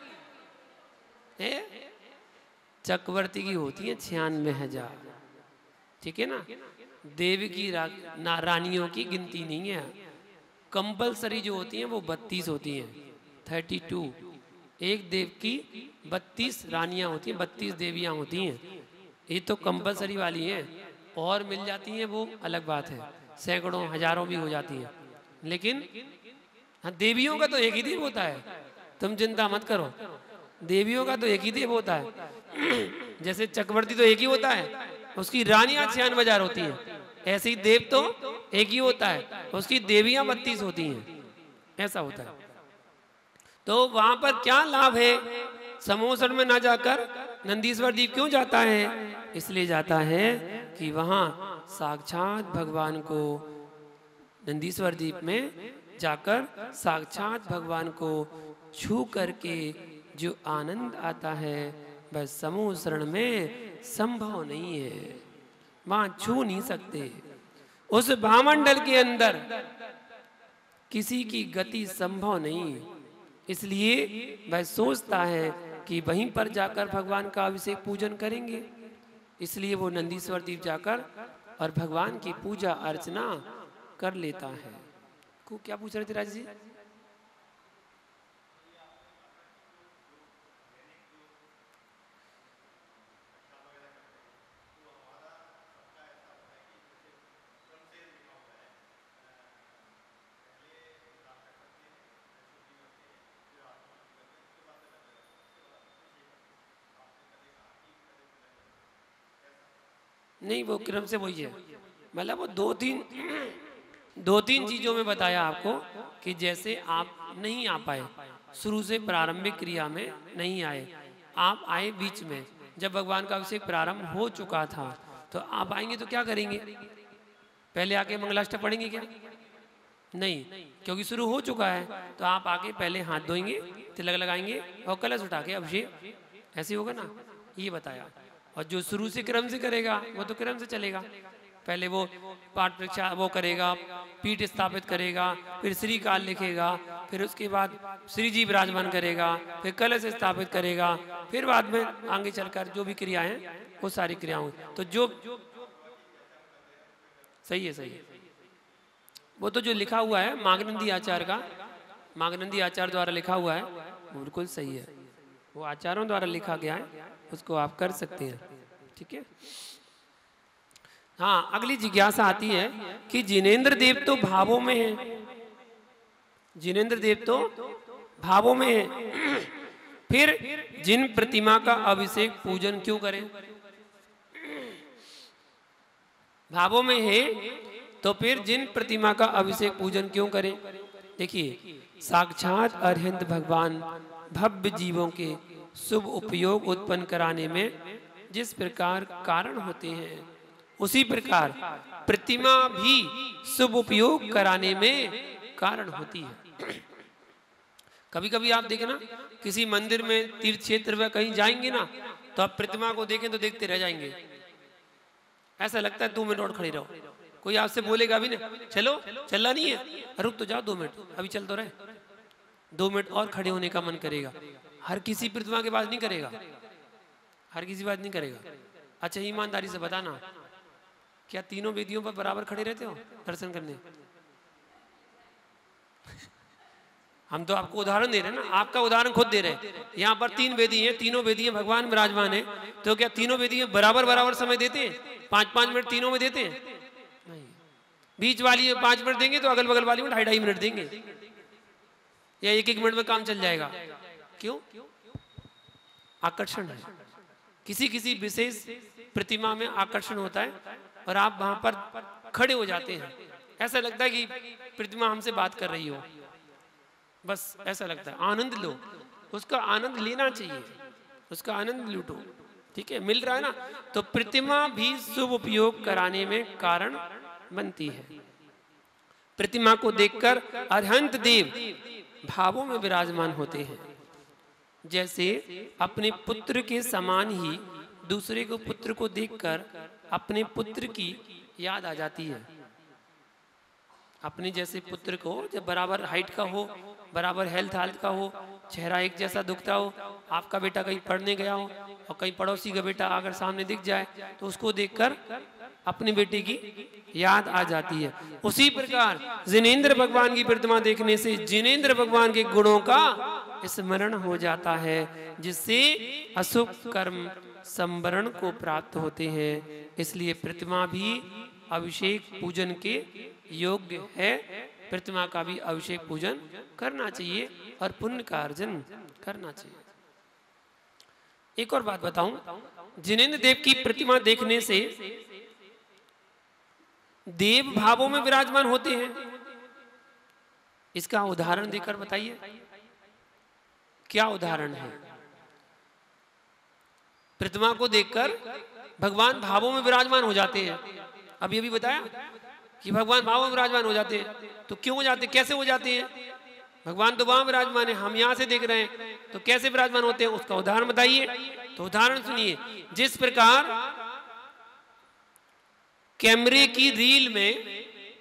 चक्रवर्ती की होती है 96,000। ठीक है ना? देव की रानियों की गिनती नहीं है। कंपलसरी जो होती हैं वो 32 होती हैं, 32। एक देव की 32 रानियां होती हैं, 32 देवियां होती हैं। ये तो कंपलसरी वाली हैं, और मिल जाती हैं वो अलग बात है, सैकड़ों हजारों भी हो जाती हैं। लेकिन हाँ, देवियों का तो एक ही देव होता है, तुम चिंता मत करो। देवियों का तो एक ही देव होता है। जैसे चक्रवर्ती तो एक ही होता है, उसकी रानियां 96,000 होती हैं। ऐसे ही देव तो एक ही होता है, उसकी देवियां 32 होती हैं। ऐसा होता है। तो वहां पर क्या लाभ है? समूह शरण में ना जाकर नंदीश्वर द्वीप क्यों जाता है? इसलिए जाता है कि वहां साक्षात भगवान को, नंदीश्वर द्वीप में जाकर साक्षात भगवान को छू करके जो आनंद आता है वह समूह शरण में संभव नहीं है। वहां छू नहीं सकते। उस भामंडल के अंदर किसी की गति संभव नहीं। इसलिए वह सोचता है कि वहीं पर जाकर भगवान का अभिषेक पूजन करेंगे। इसलिए वो नंदीश्वर द्वीप जाकर और भगवान की पूजा अर्चना कर लेता है। को क्या पूछ रहे थे राज जी? नहीं, वो क्रम से वही है। मतलब वो दो तीन चीजों में बताया आपको कि जैसे आप नहीं आ पाए, शुरू से प्रारंभिक क्रिया में नहीं आए, आप आए बीच में, जब भगवान का अभिषेक प्रारंभ हो चुका था, तो आप आएंगे तो क्या करेंगे? पहले आके मंगलाष्टक पढ़ेंगे क्या? नहीं, क्योंकि शुरू हो चुका है। तो आप आके पहले हाथ धोएंगे, तिलक लगाएंगे और कलश उठा के अभिषेक, ऐसे होगा ना, ये बताया। और जो शुरू से क्रम से करेगा वो तो क्रम से चलेगा। पहले वो पाठ परीक्षा वो करेगा, पीठ स्थापित करेगा, फिर श्री काल लिखेगा, फिर उसके बाद श्री जी विराजमान करेगा, फिर कलश स्थापित करेगा, फिर बाद में आगे चलकर जो भी क्रियाएं वो सारी क्रियाओं। तो जो सही है, सही है, वो तो जो लिखा हुआ है मागनंदी आचार्य का, मागनंदी आचार्य द्वारा लिखा हुआ है, वो बिल्कुल सही है। वो आचार्यों द्वारा लिखा गया है, उसको आप कर सकते हैं। ठीक है। हाँ, अगली जिज्ञासा आती है कि जिनेंद्र देव तो भावों में है, जिनेंद्र देव तो भावों में है, फिर जिन प्रतिमा का अभिषेक पूजन क्यों करें? भावों में है तो फिर जिन प्रतिमा का अभिषेक पूजन क्यों करें? देखिए, साक्षात अरहंत भगवान भव्य जीवों के शुभ उपयोग उत्पन्न कराने में जिस प्रकार कारण होते हैं, उसी प्रकार प्रतिमा भी शुभ उपयोग कराने में कारण होती है। कभी कभी आप देखें ना, किसी मंदिर में, तीर्थ क्षेत्र में कहीं जाएंगे ना, तो आप प्रतिमा को देखें तो देखते रह जाएंगे। ऐसा लगता है 2 मिनट और खड़े रहो, कोई आपसे बोलेगा भी ना चलो, चलना नहीं है, रुक तो जाओ 2 मिनट, अभी चल तो रहे, 2 मिनट और खड़े होने का मन करेगा। हर किसी प्रतिमा के पास नहीं करेगा, हर किसी बात नहीं करेगा। अच्छा ईमानदारी से बताना, क्या तीनों वेदियों पर बराबर खड़े रहते हो दर्शन करने? हम तो आपको उदाहरण दे रहे हैं ना, आपका उदाहरण खुद दे रहे हैं। यहाँ पर 3 वेदी हैं, तीनों वेदी भगवान विराजमान है, तो क्या तीनों वेदी बराबर बराबर समय देते हैं? 5-5 मिनट तीनों में देते हैं? नहीं। बीच वाली में 5 मिनट देंगे तो अगल बगल वाली में 2.5 मिनट देंगे, या 1-1 मिनट में काम चल जाएगा। क्यों? आकर्षण है, किसी किसी विशेष प्रतिमा में आकर्षण होता है और आप वहां पर खड़े हो जाते हैं, ऐसा लगता है कि प्रतिमा हमसे बात कर रही हो, बस ऐसा लगता है। आनंद लो, उसका आनंद लेना चाहिए, उसका आनंद लूटो, ठीक है? मिल रहा है ना? तो प्रतिमा भी शुभ उपयोग कराने में कारण बनती है। प्रतिमा को देखकर अरहंत देव भावों में विराजमान होते हैं, जैसे अपने पुत्र के समान ही दूसरे को पुत्र को देखकर अपने पुत्र की याद आ जाती है। अपने जैसे पुत्र को जब बराबर हाइट का हो, बराबर हेल्थ का हो, चेहरा एक जैसा दिखता हो, आपका बेटा कहीं पढ़ने गया हो और कहीं पड़ोसी का बेटा अगर सामने दिख जाए तो उसको देखकर अपने बेटे की याद आ जाती है। उसी प्रकार जिनेंद्र भगवान की प्रतिमा देखने से जिनेंद्र भगवान के गुणों का स्मरण हो जाता है, जिससे अशुभ कर्म संवरण को प्राप्त होते हैं। इसलिए प्रतिमा भी अभिषेक पूजन के योग्य है, प्रतिमा का भी अभिषेक पूजन करना चाहिए और पुण्य का अर्जन करना चाहिए। एक और बात बताऊं, जिनेंद्र देव की प्रतिमा देखने से देव भावों में विराजमान होते हैं। इसका उदाहरण देकर बताइए, क्या उदाहरण है? प्रतिमा को देखकर भगवान भावों में विराजमान हो जाते हैं। अभी अभी बताया कि भगवान भावों में विराजमान हो जाते हैं, तो क्यों हो जाते, कैसे हो जाते हैं? भगवान तो वहां विराजमान है, हम यहां से देख रहे हैं, तो कैसे विराजमान होते हैं? उसका उदाहरण बताइए। तो उदाहरण सुनिए, जिस प्रकार कैमरे की रील में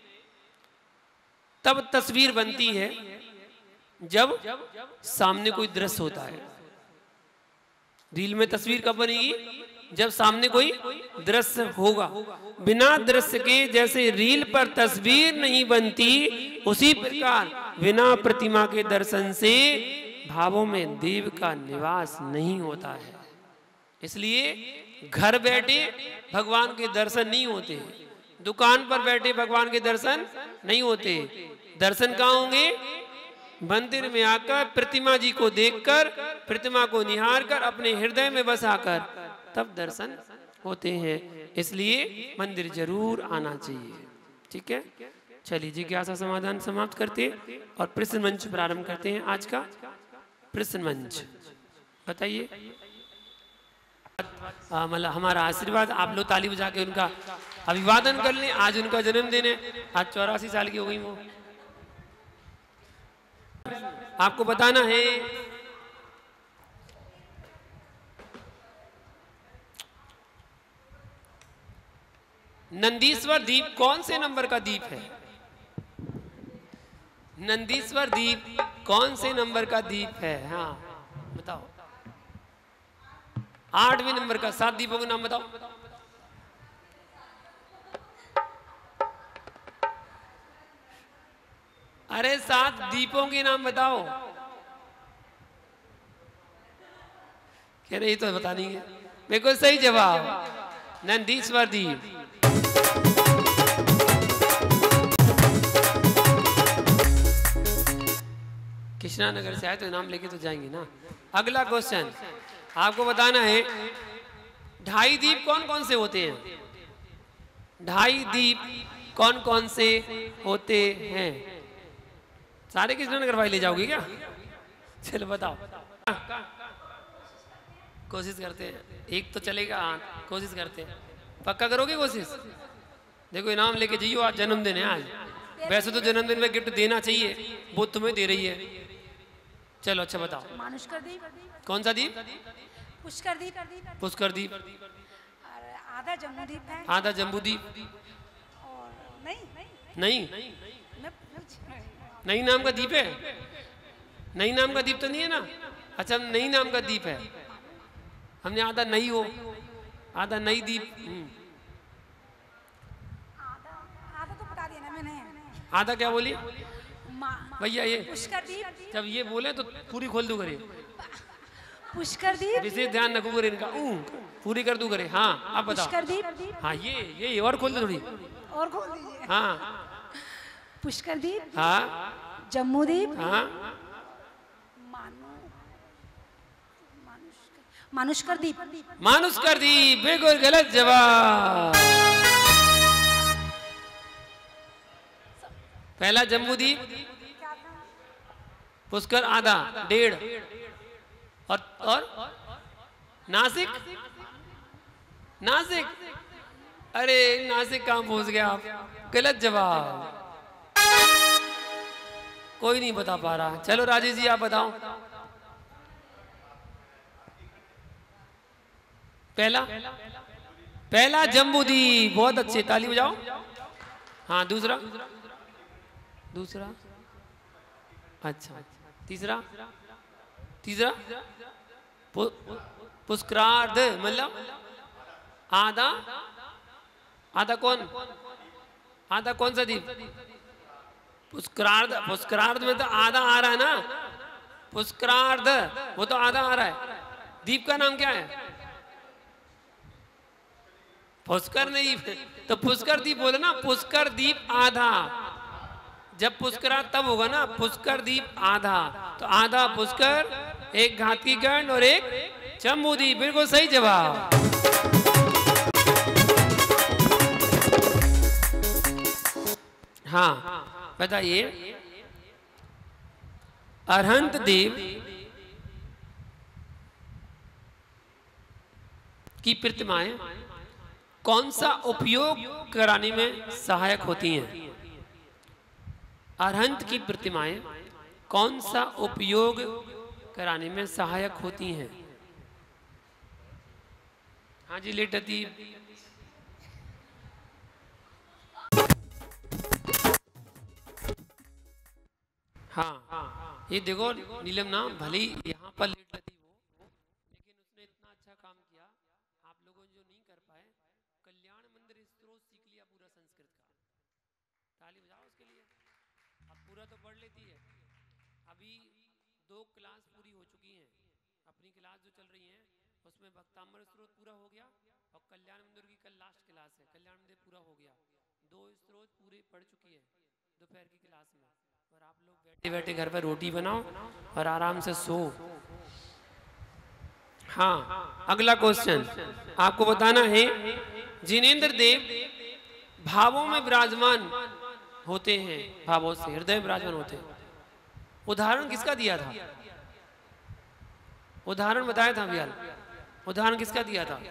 तब तस्वीर बनती है जब सामने कोई दृश्य होता है। रील में तस्वीर कब बनेगी? जब सामने कोई दृश्य होगा। बिना दृश्य के जैसे रील पर तस्वीर नहीं बनती, उसी प्रकार बिना प्रतिमा के दर्शन से भावों में देव का निवास नहीं होता है। इसलिए घर बैठे भगवान के दर्शन नहीं होते, दुकान पर बैठे भगवान के दर्शन नहीं होते। दर्शन कहाँ होंगे? मंदिर में आकर प्रतिमा जी को देखकर, प्रतिमा को निहार कर, अपने हृदय में बसाकर तब दर्शन होते हैं। इसलिए मंदिर जरूर आना चाहिए, ठीक है? चलिए जिज्ञासा समाधान समाप्त करते हैं और प्रश्न मंच प्रारंभ करते हैं। आज का प्रश्न मंच बताइए। मतलब हमारा आशीर्वाद आप लोग ताली बजा के उनका अभिवादन कर लें। आज उनका जन्मदिन है, आज 84 साल की हो गई वो। आपको बताना है नंदीश्वर दीप कौन से नंबर का दीप है? नंदीश्वर दीप कौन से नंबर का दीप है? हाँ बताओ। 8वें नंबर का। 7 दीपों के नाम बताओ। अरे 7 दीपों के नाम बताओ। कह रहे तो बता नहीं है। बिल्कुल सही जवाब, नंदीश्वर दीप। कृष्णा नगर से आए तो इनाम लेके तो जाएंगे ना। अगला क्वेश्चन आपको बताना है, 2.5 दीप कौन कौन से होते हैं? 2.5 दीप कौन कौन से होते हैं? सारे कृष्णा नगर भाई ले जाओगे क्या? चलो बताओ। कोशिश करते हैं, एक तो चलेगा। कोशिश करते हैं, पक्का करोगे कोशिश? देखो इनाम लेके जाइयो, आज जन्मदिन है आज। वैसे तो जन्मदिन में गिफ्ट देना चाहिए, वो तुम्हें दे रही है। चलो अच्छा बताओ। मानुष्कर दीप। कौन सा दीप? पुष्कर दीप। पुष्कर दीप। आधा जम्बू दीप है। आधा जम्बू दीप। और नहीं, नई नाम का द्वीप है? नई नाम का द्वीप तो नहीं है ना? अच्छा, नई नाम का द्वीप है। हमने आधा नई हो, आधा नई द्वीप। आधा तो बता दिया ना मैंने। आधा क्या बोली भैया? ये पुष्कर द्वीप। जब ये बोले तो पूरी खोल दू करे, पुष्कर द्वीप। विशेष ध्यान रखो करे इनका। पूरी कर दू करे। हाँ आप बताओ। पुष्कर द्वीप। हाँ ये और खोल दो थोड़ी। और खोल दीजिए। हाँ पुष्कर द्वीप। हाँ जम्मू द्वीप। हाँ मानुष्कर द्वीप। मानुष्कर द्वीप, बिल्कुल गलत जवाब। पहला जम्मू द्वीप, पुष्कर आधा, 1.5, और नासिक। नासिक, अरे नासिक कहाँ पहुंच गया आप? गलत जवाब, कोई नहीं बता पा रहा। चलो राजेश जी आप बताओ। पहला जम्बू द्वीप, बहुत अच्छे, ताली बजाओ। हाँ दूसरा, अच्छा तीसरा पुष्करार्ध, मतलब आधा कौन सा द्वीप? पुष्करार्ध में तो आधा आ रहा है ना, पुष्करार्ध वो तो आधा आ रहा है। द्वीप का नाम क्या है? पुष्कर नहीं, तो पुष्कर द्वीप बोलो ना, पुष्कर द्वीप आधा। जब पुष्करा तब होगा ना, पुष्कर द्वीप आधा, तो आधा पुष्कर, एक घाती गण और एक जम्बू द्वीप। बिल्कुल सही जवाब। हाँ बताइए, अरहंत देव की प्रतिमाएं कौन सा उपयोग कराने में सहायक होती हैं? अरहंत की प्रतिमाएं कौन सा उपयोग कराने में सहायक होती हैं? हाँ जी लेटती। हाँ ये देखो नीलम ना, भले ही यहाँ पर लेट लती वो, लेकिन उसने इतना अच्छा काम किया। आप लोगों जो नहीं कर पाए, कल्याण मंदिर स्त्रोत सीख लिया पूरा संस्कृत का। ताली बजाओ उसके लिए। अब पूरा तो पढ़ लेती है। अभी 2 क्लास पूरी हो चुकी हैं। अपनी क्लास जो चल रही है उसमें भक्तामृत स्त्रोत पूरा हो गया, और कल्याण मंदिर की कल लास्ट क्लास है, कल्याण मंदिर पूरा हो गया। 2 स्त्रोत पूरे पढ़ चुकी है दोपहर की क्लास में। और आप लोग बैठे बैठे घर पर रोटी बनाओ और आराम से सो। हाँ अगला क्वेश्चन आपको बताना है, जिनेंद्र देव भावों में विराजमान होते हैं, भावों से हृदय में विराजमान होते हैं। उदाहरण किसका दिया था? उदाहरण बताया था भैया, उदाहरण किसका दिया था?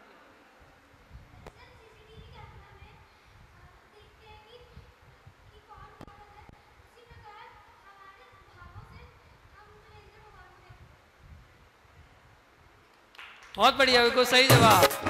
बहुत बढ़िया, बिल्कुल सही जवाब। अरे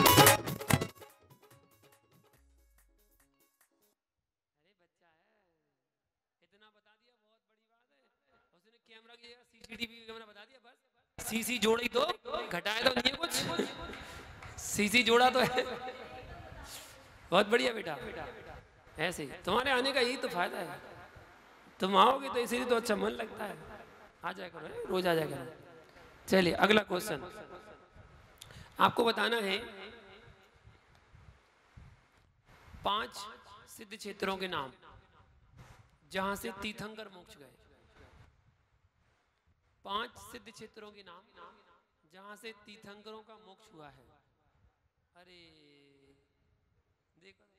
बच्चा है, इतना बता दिया, बहुत बड़ी बात है। उसने कैमरा की जगह सीसीटीवी कैमरा बता दिया, बस सीसी जोड़ी तो घटाया तो नहीं है कुछ, सीसी जोड़ा तो है। बहुत बढ़िया बेटा, ऐसे ही तुम्हारे आने का यही तो फायदा है। तुम आओगे तो इसीलिए तो अच्छा मन लगता है। आ जाया करो, रोज आ जाया करो। चलिए अगला क्वेश्चन आपको बताना है, 5 सिद्ध क्षेत्रों के नाम जहां से तीर्थंकर मोक्ष गए। 5 सिद्ध क्षेत्रों के नाम जहां से तीर्थंकरों का मोक्ष हुआ है। अरे देखो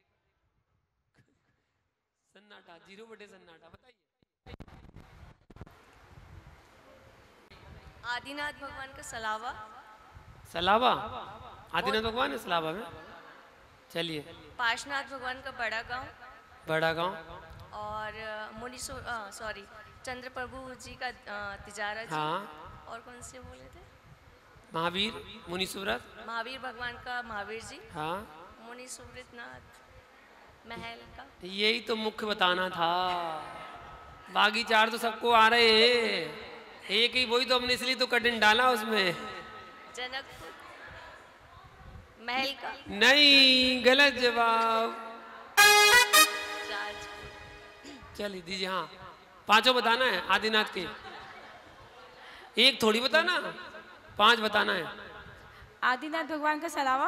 सन्नाटा, 0 बटे सन्नाटा। बताइए। आदिनाथ भगवान का सलावा। सलावा, आदिनाथ भगवान है सलावा में। चलिए। पार्श्वनाथ भगवान का बड़ा गांव। बड़ा गांव। और चंद्र प्रभु जी का तिजारा जी। हाँ। और कौन से बोले थे? महावीर मुनि सुव्रत। महावीर भगवान का महावीर जी। हाँ। मुनि सुव्रत नाथ। महल का। यही तो मुख्य बताना था, बाकी चार तो सबको आ रहे हैं, एक ही वही तो हमने इसलिए तो कठिन डाला उसमें। जनकपुर महल का। नहीं, गलत जवाब। राजपुर। चलिए दीजिए। हाँ, पांचों बताना है आदिनाथ के, एक थोड़ी बताना, 5 बताना है। आदिनाथ भगवान का सलावा।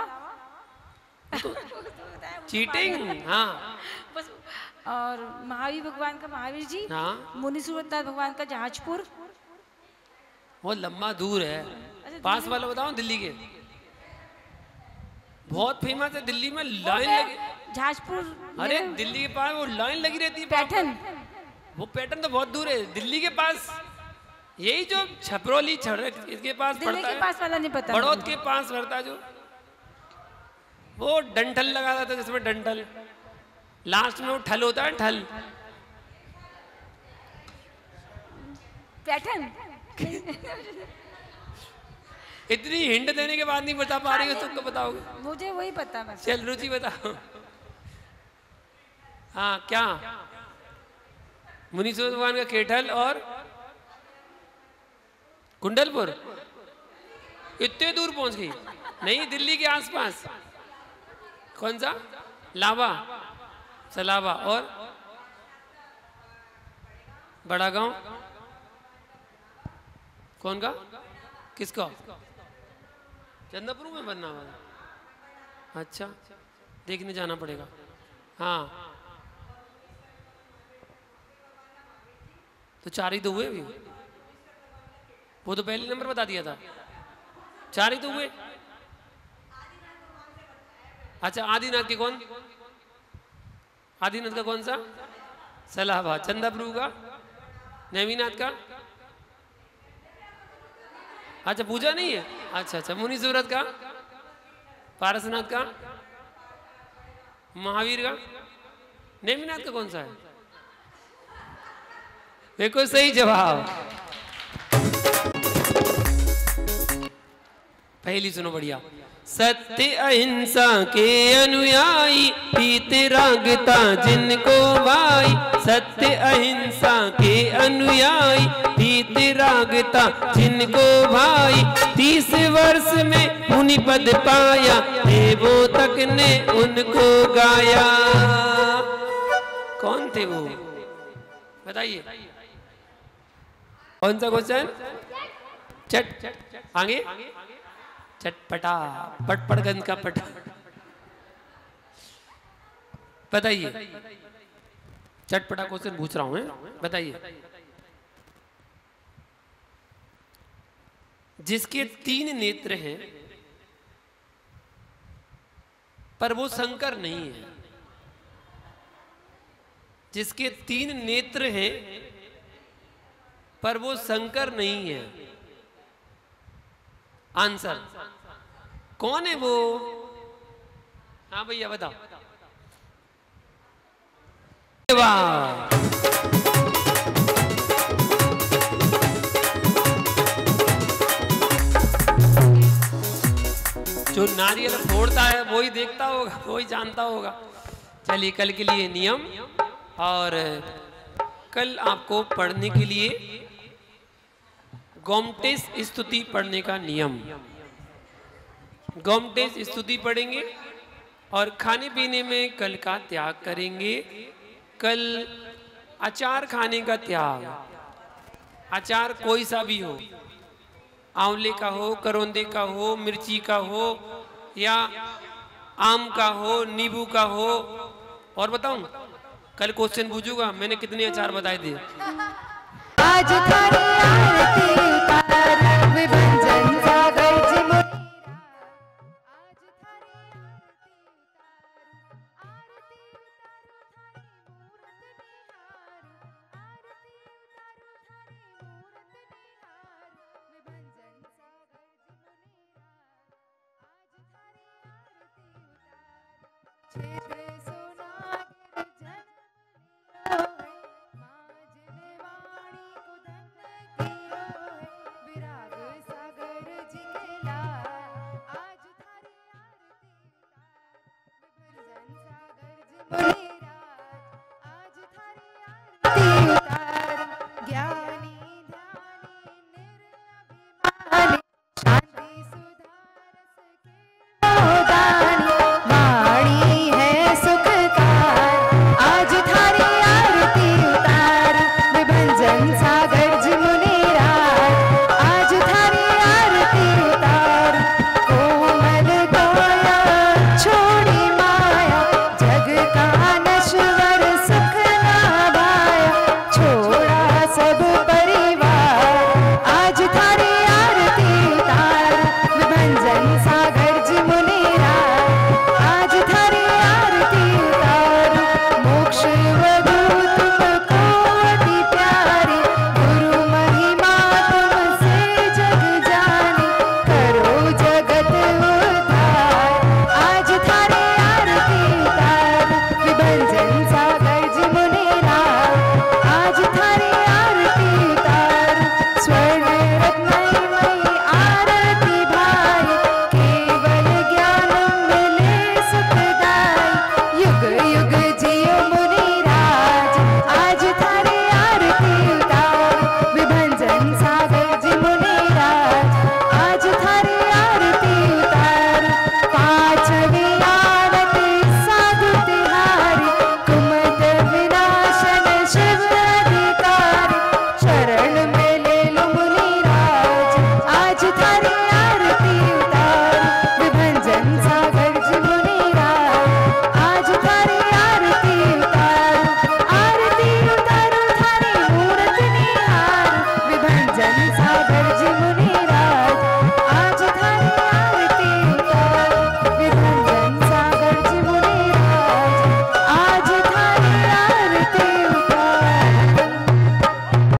चीटिंग। हाँ बस। और महावीर भगवान का महावीर जी। हाँ, मुनि सूरतनाथ भगवान का जहाजपुर। बहुत लंबा दूर है। पास वाला बताओ, दिल्ली के बहुत फेमस है, दिल्ली में लाइन लगी। जहाजपुर। अरे दिल्ली के पास वो लाइन लगी रहती है। पैठन। वो पैटर्न तो बहुत दूर है दिल्ली के पास, यही जो छपरोली इसके पास दिल्ली पड़ता के है, पास वाला नहीं पता। बड़ौद के पास पड़ता है, जो वो डंठल लगा था जिसमें डंठल लास्ट में वो ठल होता है, ठल। पैठन। इतनी हिंट देने के बाद नहीं बता पा रही हो, तुम तो बताओगे। मुझे वही पता बस। चल रुचि बताओ। हाँ क्या, मुनि सूरत भगवान का केठल और कुंडलपुर। इतने दूर पहुंच गई। नहीं, दिल्ली के आसपास। कौन सा? लावा, सलावा और बड़ा गांव। कौन का? किसका? चंद्रपुर में बनना वाला। अच्छा, देखने जाना पड़ेगा। हाँ, तो 4 ही तो हुए अभी, वो तो पहले नंबर बता दिया था। 4 ही तो हुए। अच्छा, आदिनाथ के कौन? आदिनाथ का कौन सा? सलाहबाद। चंद्रप्रभु का? नेमीनाथ का? अच्छा, पूजा नहीं है। अच्छा अच्छा, मुनि सूरत का? पारसनाथ का? महावीर का? नेमीनाथ का कौन सा है? देखो सही जवाब। पहली सुनो बढ़िया। सत्य अहिंसा के अनुयायी पीतरागता जिनको भाई। सत्य अहिंसा के अनुयायी पीतरागता जिनको भाई। 30 वर्ष में मुनि पद पाया, देवो तक ने उनको गाया। कौन थे वो, बताइए। कौन सा क्वेश्चन? आगे चटपटा, पटपड़गंज का पट। बताइए, चटपटा क्वेश्चन पूछ रहा हूं, बताइए। जिसके 3 नेत्र हैं पर वो शंकर नहीं है। जिसके 3 नेत्र हैं पर वो शंकर नहीं है। आंसर कौन है वो? हाँ भैया बताओ। वाह, जो नारियल फोड़ता है वो ही देखता होगा, वो ही जानता होगा। चलिए, कल के लिए नियम, और कल आपको पढ़ने के लिए गोमटेश स्तुति पढ़ने का नियम। गोमटेश स्तुति पढ़ेंगे और खाने पीने में कल का त्याग करेंगे। कल अचार खाने का त्याग। अचार कोई सा भी हो, आंवले का हो, करौंदे का हो, मिर्ची का हो, या आम का हो, नींबू का हो। और बताऊं, कल क्वेश्चन पूछूंगा मैंने कितने अचार बताए थे। आज थारी आरती उतार विभंजन सागर जी मुनि राज। आज थारी आरती उतारू, आरती उतारू थारी मूरत निहारू। आरती उतारू थारी मूरत निहारू, विभंजन सागर जी मुनि राज। आज थारी आरती उतारू।